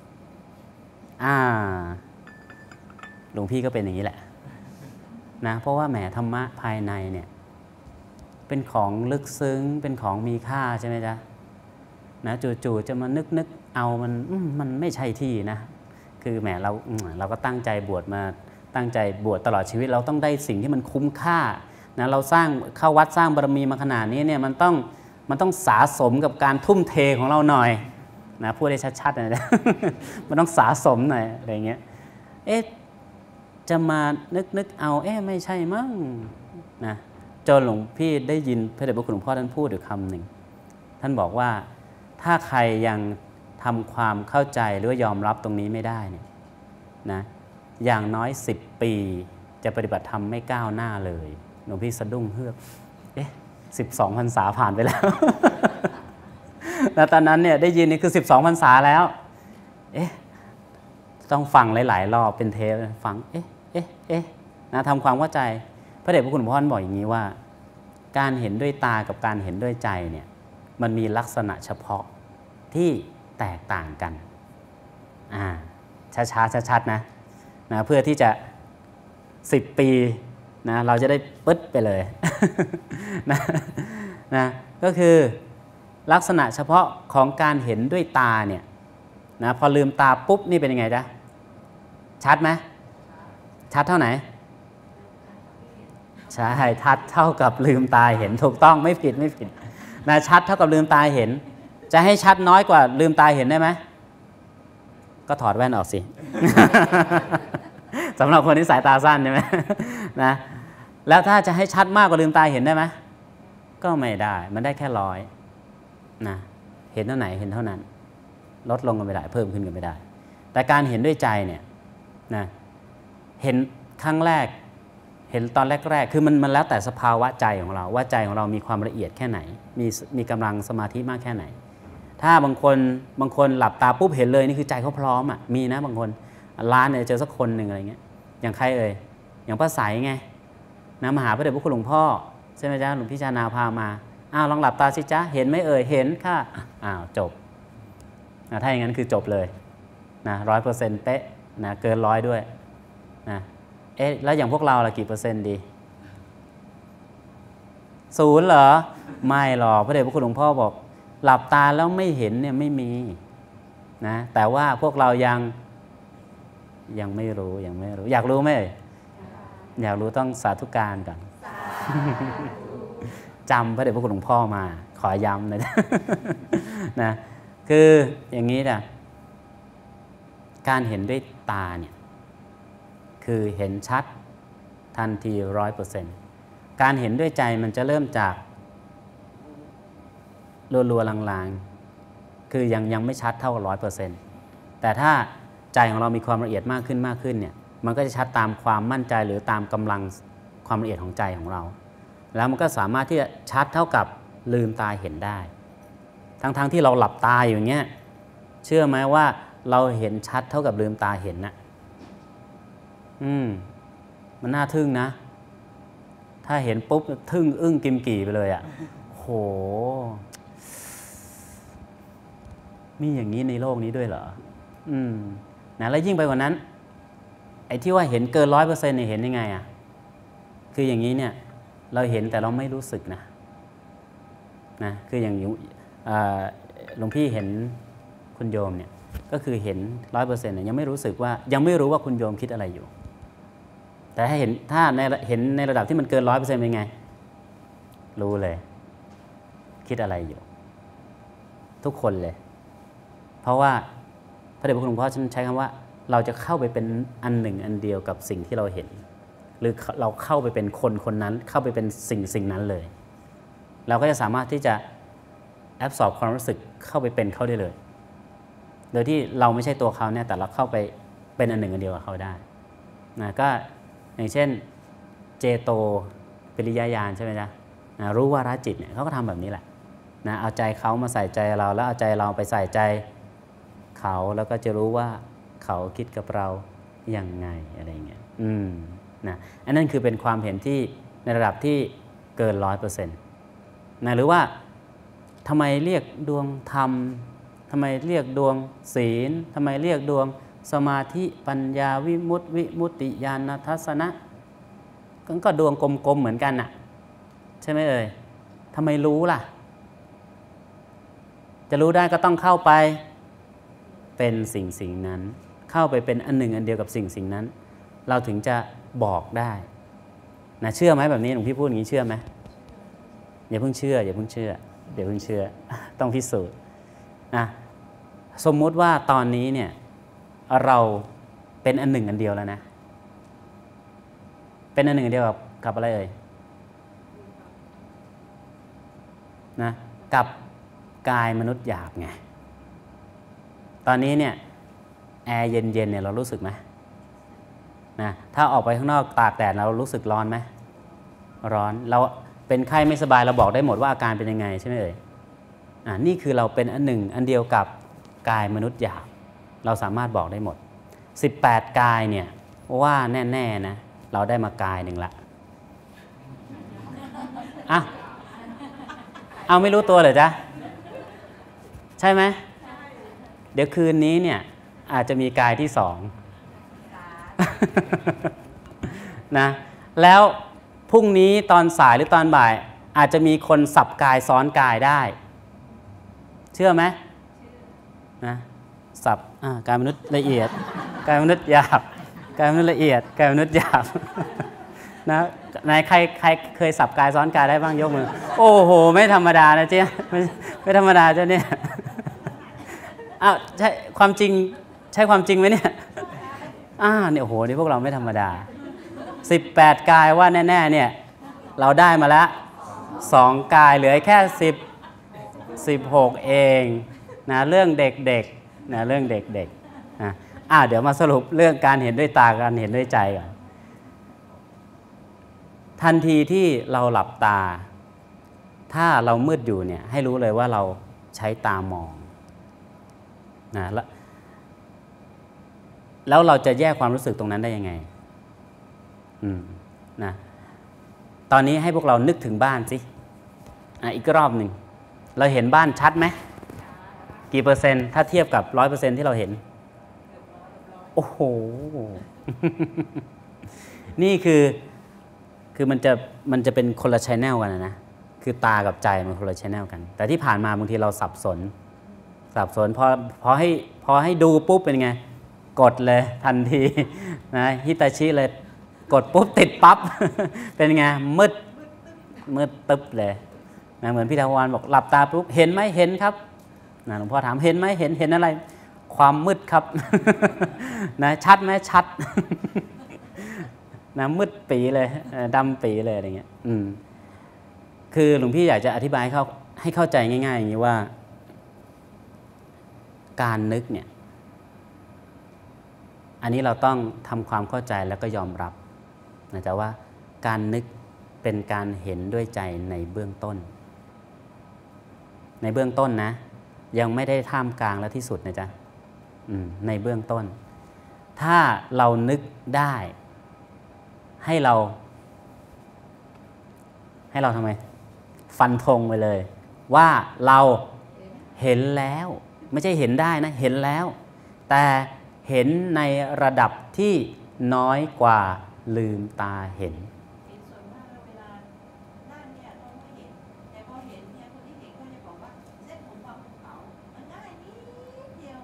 หลวงพี่ก็เป็นอย่างนี้แหละนะเพราะว่าแหมธรรมะภายในเนี่ยเป็นของลึกซึ้งเป็นของมีค่าใช่ไหมจ๊ะนะจู่ๆจะมานึกเอามันไม่ใช่ที่นะคือแหมเราก็ตั้งใจบวชมาตั้งใจบวชตลอดชีวิตเราต้องได้สิ่งที่มันคุ้มค่านะเราสร้างเข้าวัดสร้างบารมีมาขนาดนี้เนี่ยมันต้องสะสมกับการทุ่มเทของเราหน่อยนะพูดได้ชัดๆนะ มันต้องสะสมหน่อยอะไรเงี้ยจะมานึกเอาไม่ใช่มั้งนะจนหลวงพี่ได้ยินพระเดชพระคุณหลวงพ่อท่านพูดอยู่คำหนึ่งท่านบอกว่าถ้าใครยังทำความเข้าใจหรือว่ายอมรับตรงนี้ไม่ได้เนี่ยนะอย่างน้อย10 ปีจะปฏิบัติธรรมไม่ก้าวหน้าเลยหลวงพี่สะดุ้งเฮือก12 พรรษาผ่านไปแล้ว แล้วตอนนั้นเนี่ยได้ยินนี่คือ12 พรรษาแล้วต้องฟังหลายๆรอบเป็นเทปฟังนะทำความเข้าใจพระเดชพระคุณหลวงพ่อบอกอย่างนี้ว่าการเห็นด้วยตากับการเห็นด้วยใจเนี่ยมันมีลักษณะเฉพาะที่แตกต่างกันช้าๆชัดๆนะเพื่อที่จะ10 ปีนะเราจะได้ปึ๊ดไปเลย นะก็คือลักษณะเฉพาะของการเห็นด้วยตาเนี่ยนะพอลืมตาปุ๊บนี่เป็นยังไงจ๊ะชัดไหมชัดเท่าไหนใช่ชัดเท่ากับลืมตาเห็นถูกต้องไม่ผิดนะชัดเท่ากับลืมตาเห็นจะให้ชัดน้อยกว่าลืมตาเห็นได้ไหมก็ถอดแว่นออกสิ สำหรับคนที่สายตาสั้นใช่ไหมนะแล้วถ้าจะให้ชัดมากกว่าลืมตาเห็นได้ไหมก็ไม่ได้มันได้แค่100นะเห็นเท่าไหนเห็นเท่านั้นลดลงกันไม่ได้เพิ่มขึ้นกันไม่ได้แต่การเห็นด้วยใจเนี่ยนะเห็นครั้งแรกเห็นตอนแรกๆคือมันแล้วแต่สภาวะใจของเราว่าใจของเรามีความละเอียดแค่ไหนมีกำลังสมาธิมากแค่ไหนถ้าบางคนหลับตาปุ๊บเห็นเลยนี่คือใจเขาพร้อมมีนะบางคนร้านเนี่ยเจอสักคนหนึ่งอะไรเงี้ยอย่างใครอย่างพระสายไงนะมาหาพระเดชพระคุณหลวงพ่อใช่ไหมจ๊ะหลวงพี่ชานาพามาลองหลับตาสิจ๊ะเห็นไหมเห็นค่ะจบถ้าอย่างนั้นคือจบเลยนะ100%เป๊ะนะเกิน100ด้วยนะแล้วอย่างพวกเราล่ะกี่%ดี0เหรอไม่หรอกพระเดชพระคุณหลวงพ่อบอกหลับตาแล้วไม่เห็นเนี่ยไม่มีนะแต่ว่าพวกเรายังไม่รู้อยากรู้ไหมอยากรู้ต้องสาธุการก่อนจำพระเดชพระคุณหลวงพ่อมาขอย้ำเลยนะคืออย่างนี้นะการเห็นด้วยตาเนี่ยคือเห็นชัดทันที 100% การเห็นด้วยใจมันจะเริ่มจากรัวๆลางคือยังไม่ชัดเท่า 100%แต่ถ้าใจของเรามีความละเอียดมากขึ้นเนี่ยมันก็จะชัดตามความมั่นใจหรือตามกำลังความละเอียดของใจของเรา แล้วมันก็สามารถที่จะชัดเท่ากับลืมตาเห็นได้ทั้งที่เราหลับตาอยู่อย่างเงี้ยเชื่อไหมว่าเราเห็นชัดเท่ากับลืมตาเห็นนะมันน่าทึ่งนะถ้าเห็นปุ๊บทึ่งอึ้งกิมกี่ไปเลยอ่ะโหมีอย่างนี้ในโลกนี้ด้วยเหรอนะแล้วยิ่งไปกว่านั้นไอ้ที่ว่าเห็นเกิน 100% เนี่ยเห็นยังไงอ่ะคืออย่างนี้เนี่ยเราเห็นแต่เราไม่รู้สึกนะคืออย่างหลวงพี่เห็นคุณโยมเนี่ยก็คือเห็น 100% เนี่ยยังไม่รู้สึกว่ายังไม่รู้ว่าคุณโยมคิดอะไรอยู่แต่ถ้าเห็นในระดับที่มันเกิน 100% เป็นไงรู้เลยคิดอะไรอยู่ทุกคนเลยเพราะว่าพระเดชพระคุณหลวงพ่อใช้คำว่าเราจะเข้าไปเป็นอันหนึ่งอันเดียวกับสิ่งที่เราเห็นหรือเราเข้าไปเป็นคนนั้นเข้าไปเป็นสิ่งนั้นเลยเราก็จะสามารถที่จะแอบสอบความรู้สึกเข้าไปเป็นเขาได้เลยโดยที่เราไม่ใช่ตัวเขาเนี่ยแต่เราเข้าไปเป็นอันหนึ่งอันเดียวกับเขาได้นะก็อย่างเช่นเจโตปิริยญาณใช่ไหมจ๊ะรู้วาระจิตเนี่ยเขาก็ทำแบบนี้แหละนะเอาใจเขามาใส่ใจเราแล้วเอาใจเราไปใส่ใจเขาแล้วก็จะรู้ว่าเขาคิดกับเราอย่างไงอะไรเงี้ยนะอันนั้นคือเป็นความเห็นที่ในระดับที่เกิน 100% นะหรือว่าทำไมเรียกดวงธรรมทำไมเรียกดวงศีลทำไมเรียกดวงสมาธิปัญญาวิมุตติญาณทัศนะก็ดวงกลมๆเหมือนกันน่ะใช่ไหมเอ่ยทำไมรู้ล่ะจะรู้ได้ก็ต้องเข้าไปเป็นสิ่งนั้นเข้าไปเป็นอันหนึ่งอันเดียวกับสิ่งนั้นเราถึงจะบอกได้นะเชื่อไหมแบบนี้หลวงพี่พูดอย่างนี้เชื่อไหมอย่าเพิ่งเชื่อต้องพิสูจน์นะสมมุติว่าตอนนี้เนี่ยเราเป็นอันหนึ่งอันเดียวแล้วนะเป็นอันหนึ่งอันเดียวกับอะไรเอ่ยนะกับกายมนุษย์หยาบไงตอนนี้เนี่ยแอร์เย็นๆเนี่ยเรารู้สึกไหมนะถ้าออกไปข้างนอกตากแดดเรารู้สึกร้อนไหมร้อนเราเป็นไข้ไม่สบายเราบอกได้หมดว่าอาการเป็นยังไงใช่ไหมเอ่ยนี่คือเราเป็นอันหนึ่งอันเดียวกับกายมนุษย์หยาบเราสามารถบอกได้หมด18กายเนี่ยว่าแน่ๆนะเราได้มากายหนึ่งละเอาไม่รู้ตัวเหรอจ๊ะใช่ไหมเดี๋ยวคืนนี้เนี่ยอาจจะมีกายที่2นะแล้วพรุ่งนี้ตอนสายหรือตอนบ่ายอาจจะมีคนสับกายซ้อนกายได้เชื่อไหมนะสับกายมนุษย์ละเอียดกายมนุษย์หยาบกายมนุษย์ละเอียดกายมนุษย์หยาบนะนายใครเคยสับกายซ้อนกายได้บ้างยกมือโอ้โหไม่ธรรมดานะเจ๊ไม่ธรรมดาเจ้าเนี่ยใช่ความจริงใช่ความจริงไหมเนี่ยเนี่ยโอ้โหนี่พวกเราไม่ธรรมดา18กายว่าแน่ๆเนี่ยเราได้มาแล้ว2กายเหลือแค่16เองนะเรื่องเด็กๆนะเรื่องเด็กๆนะเดี๋ยวมาสรุปเรื่องการเห็นด้วยตาการเห็นด้วยใจก่อนทันทีที่เราหลับตาถ้าเรามืดอยู่เนี่ยให้รู้เลยว่าเราใช้ตามองนะแล้วเราจะแยกความรู้สึกตรงนั้นได้ยังไงนะตอนนี้ให้พวกเรานึกถึงบ้านสิอีกรอบหนึ่งเราเห็นบ้านชัดไหมกี่เปอร์เซ็นต์ถ้าเทียบกับ 100% ที่เราเห็นโอ้โห นี่คือมันจะเป็นคนละchannelกันนะคือตากับใจมันคนละchannelกันแต่ที่ผ่านมาบางทีเราสับสนพอให้ดูปุ๊บเป็นไงกดเลยทันทีนะฮิตาชิเลยกดปุ๊บติดปั๊บ เป็นไงมืดตึ๊บเลยนะเหมือนพี่ทวารบอกหลับตาปุ๊บเห็นไหมเห็นครับนะหลวงพ่อถามเห็นไหมเห็นอะไรความมืดครับ นะชัดไหมชัด นะมืดปีเลยดำปีเลยอะไรเงี้ยคือหลวงพี่อยากจะอธิบายให้เข้าใจง่ายๆอย่างนี้ว่าการนึกเนี่ยอันนี้เราต้องทำความเข้าใจแล้วก็ยอมรับนะจ๊ะว่าการนึกเป็นการเห็นด้วยใจในเบื้องต้นในเบื้องต้นนะยังไม่ได้ท่ามกลางและที่สุดนะจ๊ะในเบื้องต้นถ้าเรานึกได้ให้เราทำไมฟันธงไปเลยว่าเราเห็นแล้วไม่ใช่เห็นได้นะเห็นแล้วแต่เห็นในระดับที่น้อยกว่าลืมตาเห็นส่วนมากเวลานั่งเนี่ยเราไม่เห็นแต่พอเห็นเนี่ยคนที่เห็นก็จะบอกว่าเส้นผมความภูเขามันง่ายนิดเดียว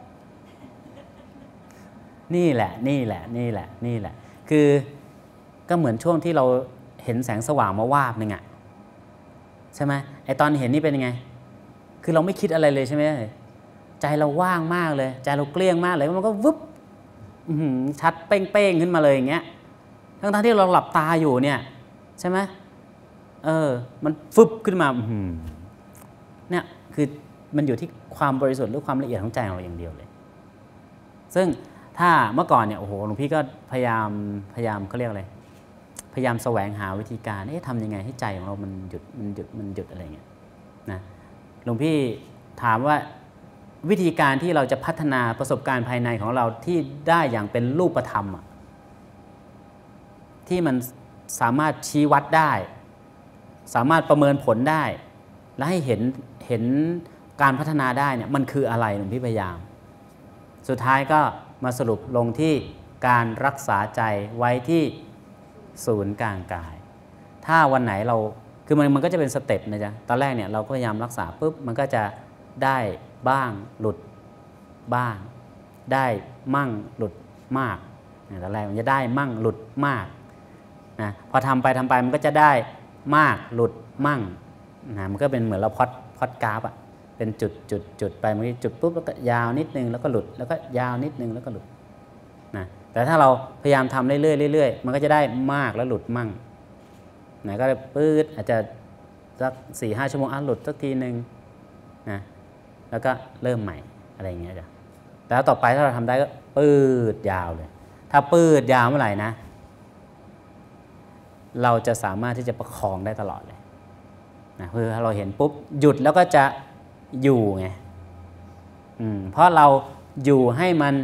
นี่แหละคือก็เหมือนช่วงที่เราเห็นแสงสว่างมาวาบหนึ่งอะใช่ไหมไอตอนเห็นนี่เป็นยังไงคือเราไม่คิดอะไรเลยใช่ไหมใจเราว่างมากเลยใจเราเกลี้ยงมากเลยมันก็วึบชัดเป้งๆขึ้นมาเลยอย่างเงี้ยทั้งที่เราหลับตาอยู่เนี่ยใช่ไหมมันฟึบขึ้นมาเนี่ยคือมันอยู่ที่ความบริสุทธิ์หรือความละเอียดของใจของเราอย่างเดียวเลยซึ่งถ้าเมื่อก่อนเนี่ยโอ้โหหลวงพี่ก็พยายามเขาเรียกอะไรพยายามแสวงหาวิธีการทำยังไงให้ใจของเรามันหยุดอะไรเงี้ยนะหลวงพี่ถามว่าวิธีการที่เราจะพัฒนาประสบการณ์ภายในของเราที่ได้อย่างเป็นรูปธรรมที่มันสามารถชี้วัดได้สามารถประเมินผลได้และให้เห็นการพัฒนาได้เนี่ยมันคืออะไรหลวงพี่พยายามสุดท้ายก็มาสรุปลงที่การรักษาใจไว้ที่ศูนย์กลางกายถ้าวันไหนเราคือมันก็จะเป็นสเต็ปนะจ๊ะตอนแรกเนี่ยเราก็พยายามรักษาปุ๊บมันก็จะได้บ้างหลุดบ้างได้มั่งหลุดมากตอนแรกมันจะได้มั่งหลุดมากนะพอทำไปมันก็จะได้มากหลุดมั่งนะมันก็เป็นเหมือนเราพอดกราฟอะเป็นจุดไปบางทีจุดปุ๊บแล้วก็ยาวนิดนึงแล้วก็หลุดแล้วก็ยาวนิดนึงแล้วก็หลุดนะแต่ถ้าเราพยายามทำเรื่อยๆมันก็จะได้มากแล้วหลุดมั่งนะก็ปื๊ดอาจจะสัก 4-5 ชั่วโมงหลุดสักทีนึงนะแล้วก็เริ่มใหม่อะไรอย่างเงี้ยจ้ะแต่ต่อไปถ้าเราทำได้ก็ปื๊ดยาวเลยถ้าปื๊ดยาวเมื่อไหร่นะเราจะสามารถที่จะประคองได้ตลอดเลยนะคือถ้าเราเห็นปุ๊บหยุดแล้วก็จะอยู่ไงเพราะเราอยู่ให้มัน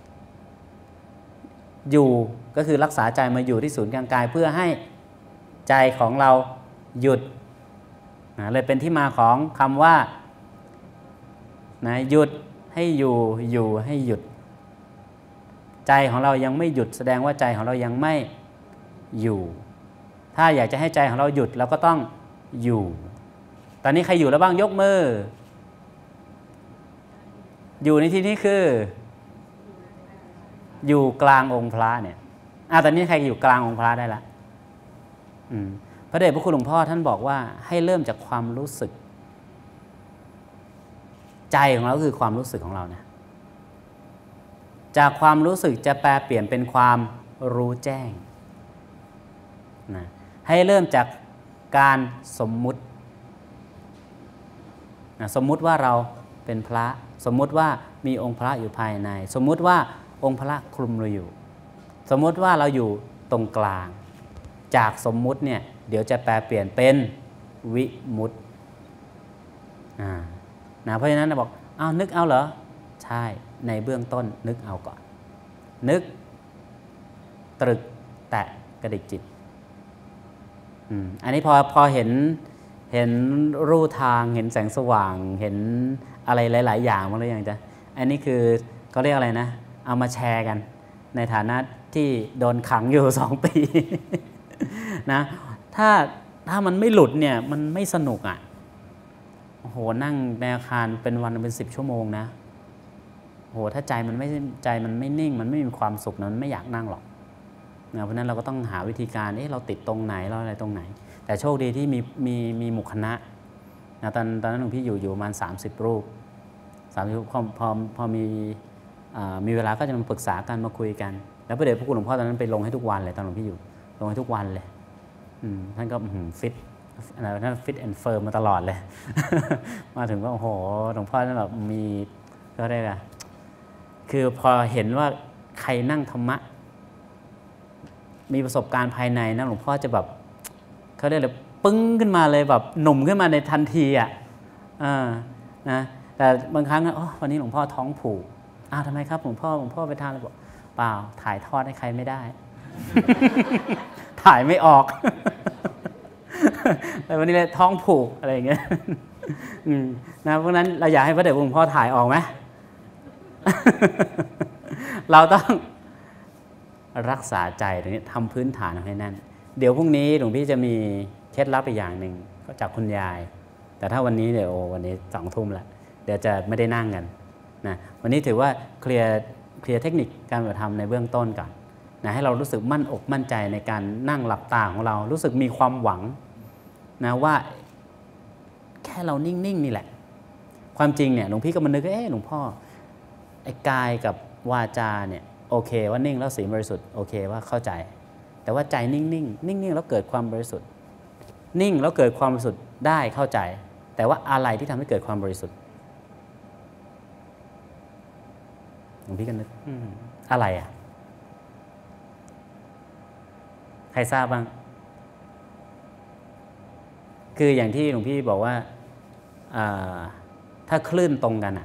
อยู่ก็คือรักษาใจมาอยู่ที่ศูนย์กลางกายเพื่อให้ใจของเราหยุดนะเลยเป็นที่มาของคำว่านะหยุดให้อยู่ให้หยุดใจของเรายังไม่หยุดแสดงว่าใจของเรายังไม่อยู่ถ้าอยากจะให้ใจของเราหยุดเราก็ต้องอยู่ตอนนี้ใครอยู่แล้วบ้างยกมืออยู่ในที่นี้คืออยู่กลางองค์พระเนี่ยตอนนี้ใครอยู่กลางองค์พระได้ละพระเดชพระคุณหลวงพ่อท่านบอกว่าให้เริ่มจากความรู้สึกใจของเราคือความรู้สึกของเรานะจากความรู้สึกจะแปลเปลี่ยนเป็นความรู้แจ้งนะให้เริ่มจากการสมมุตินะสมมุติว่าเราเป็นพระสมมุติว่ามีองค์พระอยู่ภายในสมมุติว่าองค์พระคลุมเราอยู่สมมุติว่าเราอยู่ตรงกลางจากสมมุติเนี่ยเดี๋ยวจะแปลเปลี่ยนเป็นวิมุตตินะเพราะฉะนั้นบอกนึกเอาเหรอใช่ในเบื้องต้นนึกเอาก่อนนึกตรึกแตะกระดิกจิตอันนี้พอเห็นรูทางเห็นแสงสว่างเห็นอะไรหลายๆอย่างมาเลยอย่างจ้ะอันนี้คือเขาเรียกอะไรนะเอามาแชร์กันในฐานะที่โดนขังอยู่2 ปีนะถ้ามันไม่หลุดเนี่ยมันไม่สนุกอ่ะโอ้โหนั่งในอาคารเป็นวันเป็น10 ชั่วโมงนะโอ้โหถ้าใจมันไม่นิ่งมันไม่มีความสุขนะมันไม่อยากนั่งหรอกนะเพราะนั้นเราก็ต้องหาวิธีการเราติดตรงไหนเราอะไรตรงไหนแต่โชคดีที่มีหมู่คณะนะตอนนั้นหลวงพี่อยู่ประมาณ30 รูปพอมีเวลาก็จะมาปรึกษากันมาคุยกันแล้วพระเดชพระคุณหลวงพ่อตอนนั้นไปลงให้ทุกวันเลยตอนหลวงพี่อยู่ลงให้ทุกวันเลยท่านก็ฟิตท่านฟิตแอนด์เฟิร์มมาตลอดเลย มาถึงก็โอ้โหหลวงพ่อท่านแบบมีก็ได้คือพอเห็นว่าใครนั่งธรรมะมีประสบการณ์ภายในนะหลวงพ่อจะแบบเขาเรียกเลยปึ้งขึ้นมาเลยแบบหนุ่มขึ้นมาในทันทีอ่ะนะแต่บางครั้งวันนี้หลวงพ่อท้องผูกทำไมครับหลวงพ่อไปทานแล้วบอกเปล่าถ่ายทอดให้ใครไม่ได้ ถ่ายไม่ออก แต่วันนี้เลยท้องผูกอะไรอย่างเงี้ยนะเพราะนั้นเราอยากให้พระเดชหลวงพ่อถ่ายออกไหม เราต้องรักษาใจตรงนี้ทำพื้นฐานให้แน่นเดี๋ยวพรุ่งนี้หลวงพี่จะมีเคล็ดลับอีกอย่างหนึ่งก็จากคุณยายแต่ถ้าวันนี้เดี๋ยววันนี้2 ทุ่มแล้วเดี๋ยวจะไม่ได้นั่งกันนะวันนี้ถือว่าเคลียร์เทคนิคการปฏิบัติธรรมในเบื้องต้นก่อนนะให้เรารู้สึกมั่นอกมั่นใจในการนั่งหลับตาของเรารู้สึกมีความหวังนะว่าแค่เรานิ่งๆนี่แหละความจริงเนี่ยหลวงพี่ก็มานึกหลวงพ่อไอ้กายกับวาจาเนี่ยโอเคว่านิ่งแล้วศีลบริสุทธิ์โอเคว่าเข้าใจแต่ว่าใจนิ่งๆแล้วเกิดความบริสุทธิ์นิ่งแล้วเกิดความบริสุทธิ์ได้เข้าใจแต่ว่าอะไรที่ทำให้เกิดความบริสุทธิ์หลวงพี่ก็นึกอะไรอ่ะใครทราบบ้างคืออย่างที่หลวงพี่บอกว่าถ้าคลื่นตรงกันนะ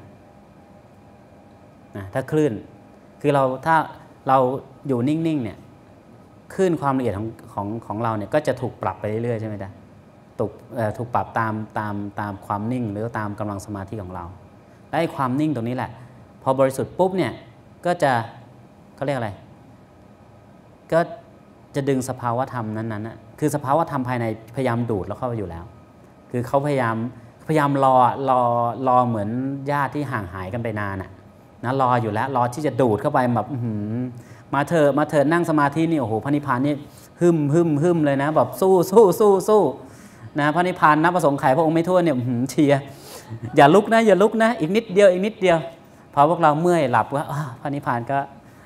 ถ้าคลื่นคือถ้าเราอยู่นิ่งๆเนี่ยคลื่นความละเอียดของเราเนี่ยก็จะถูกปรับไปเรื่อยๆใช่ไหมจ๊ะถูกปรับตามความนิ่งหรือตามกำลังสมาธิของเราและความนิ่งตรงนี้แหละพอบริสุทธิ์ปุ๊บเนี่ยก็จะเขาเรียกอะไรก็จะดึงสภาวะธรรมนั้นๆนะคือสภาวะธรรมภายในพยายามดูดแล้วเข้าไปอยู่แล้วคือเขาพยายามรอเหมือนญาติที่ห่างหายกันไปนานนะรออยู่แล้วรอที่จะดูดเข้าไปแบบมาเถอะนั่งสมาธินี่โอ้โหพระนิพพานนี่หึมเลยนะแบบสู้นะพระนิพพานนับประสงค์ไขพระองค์ไม่ทั่วเนี่ยเชียร์อย่าลุกนะอีกนิดเดียวพอพวกเราเมื่อยหลับว่าพระนิพพานก็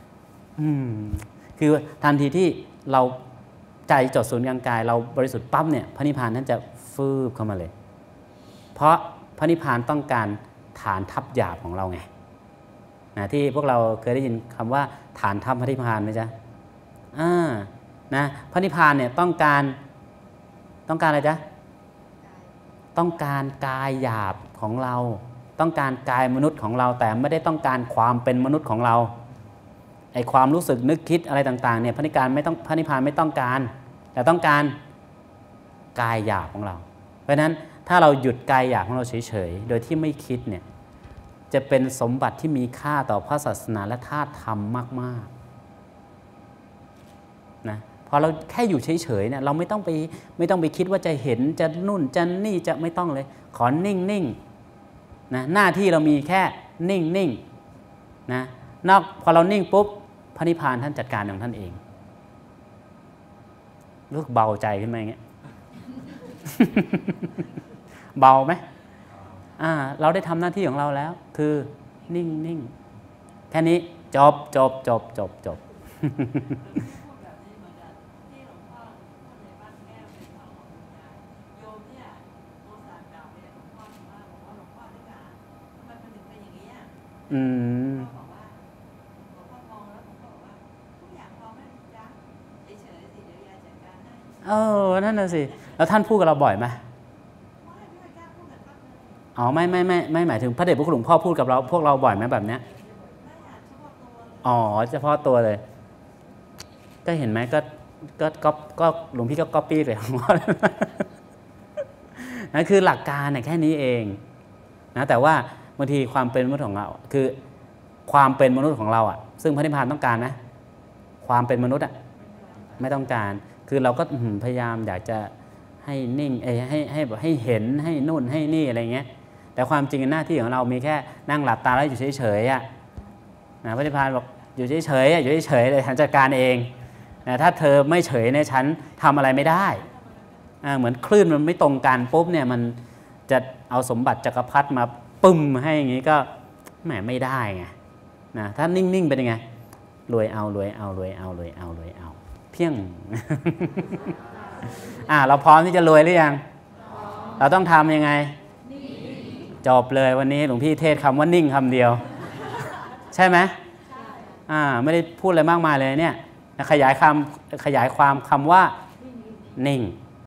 คือทันทีที่เราใจจดศูนย์กลางกายเราบริสุทธิ์ปั๊บเนี่ยพระนิพพานนั้นจะฟืบเข้ามาเลยเพราะพระนิพพานต้องการฐานทัพหยาบของเราไงนะที่พวกเราเคยได้ยินคำว่าฐานทัพพระนิพพานไหมจ๊ะนะพระนิพพานเนี่ยต้องการอะไรจ๊ะต้องการกายหยาบของเราต้องการกายมนุษย์ของเราแต่ไม่ได้ต้องการความเป็นมนุษย์ของเราไอ้ความรู้สึกนึกคิดอะไรต่างๆเนี่ยพระนิพพานไม่ต้องการแต่ต้องการกายหยาบของเราเพราะฉะนั้นถ้าเราหยุดกายหยาบของเราเฉยๆโดยที่ไม่คิดเนี่ยจะเป็นสมบัติที่มีค่าต่อพระศาสนาและธาตุธรรมมากๆนะพอเราแค่อยู่เฉยๆเนี่ยเราไม่ต้องไปคิดว่าจะเห็นจะนู่นจะนี่จะไม่ต้องเลยขอนิ่งๆนะหน้าที่เรามีแค่นิ่งๆนะพอเรานิ่งปุ๊บพระนิพพานท่านจัดการของท่านเองรู้สึกเบาใจขึ้นไหมอย่างเงี้ย เบาไหมเราได้ทำหน้าที่ของเราแล้วคือนิ่งแค่นี้จบนั่นน่ะสิแล้วท่านพูดกับเราบ่อยไหมไม่หมายถึงพระเดชพระคุณหลวงพ่อพูดกับเราพวกเราบ่อยไหมแบบเนี้ยเฉพาะตัวเลยก็เห็นไหมก็หลวงพี่ก็ก๊อปปี้เลยของเรานั่นคือหลักการเนี่ยแค่นี้เองนะแต่ว่าบางทีความเป็นมนุษย์ของเราคือความเป็นมนุษย์ของเราซึ่งพระนิพพานต้องการนะความเป็นมนุษย์ไม่ต้องการคือเราก็พยายามอยากจะให้นิ่งให้เห็นให้นู่นให้นี่อะไรเงี้ยแต่ความจริงหน้าที่ของเรามีแค่นั่งหลับตาแล้วอยู่เฉยๆนะพระนิพพานบอกอยู่เฉยๆเลยฉันจัดการเองนะถ้าเธอไม่เฉยเนี่ยฉันทำอะไรไม่ได้เหมือนคลื่นมันไม่ตรงกันปุ๊บเนี่ยมันจะเอาสมบัติจักรพรรดิมาปึ้มให้อย่างนี้ก็แหมไม่ได้ไงนะถ้านิ่งๆเป็นยังไงรวยเอาเพียง เราพร้อมที่จะรวยหรือยังเราต้องทำยังไงจบเลยวันนี้หลวงพี่เทศคำว่านิ่งคำเดียวใช่ไหมไม่ได้พูดอะไรมากมายเลยเนี่ยขยายความคำว่านิ่ง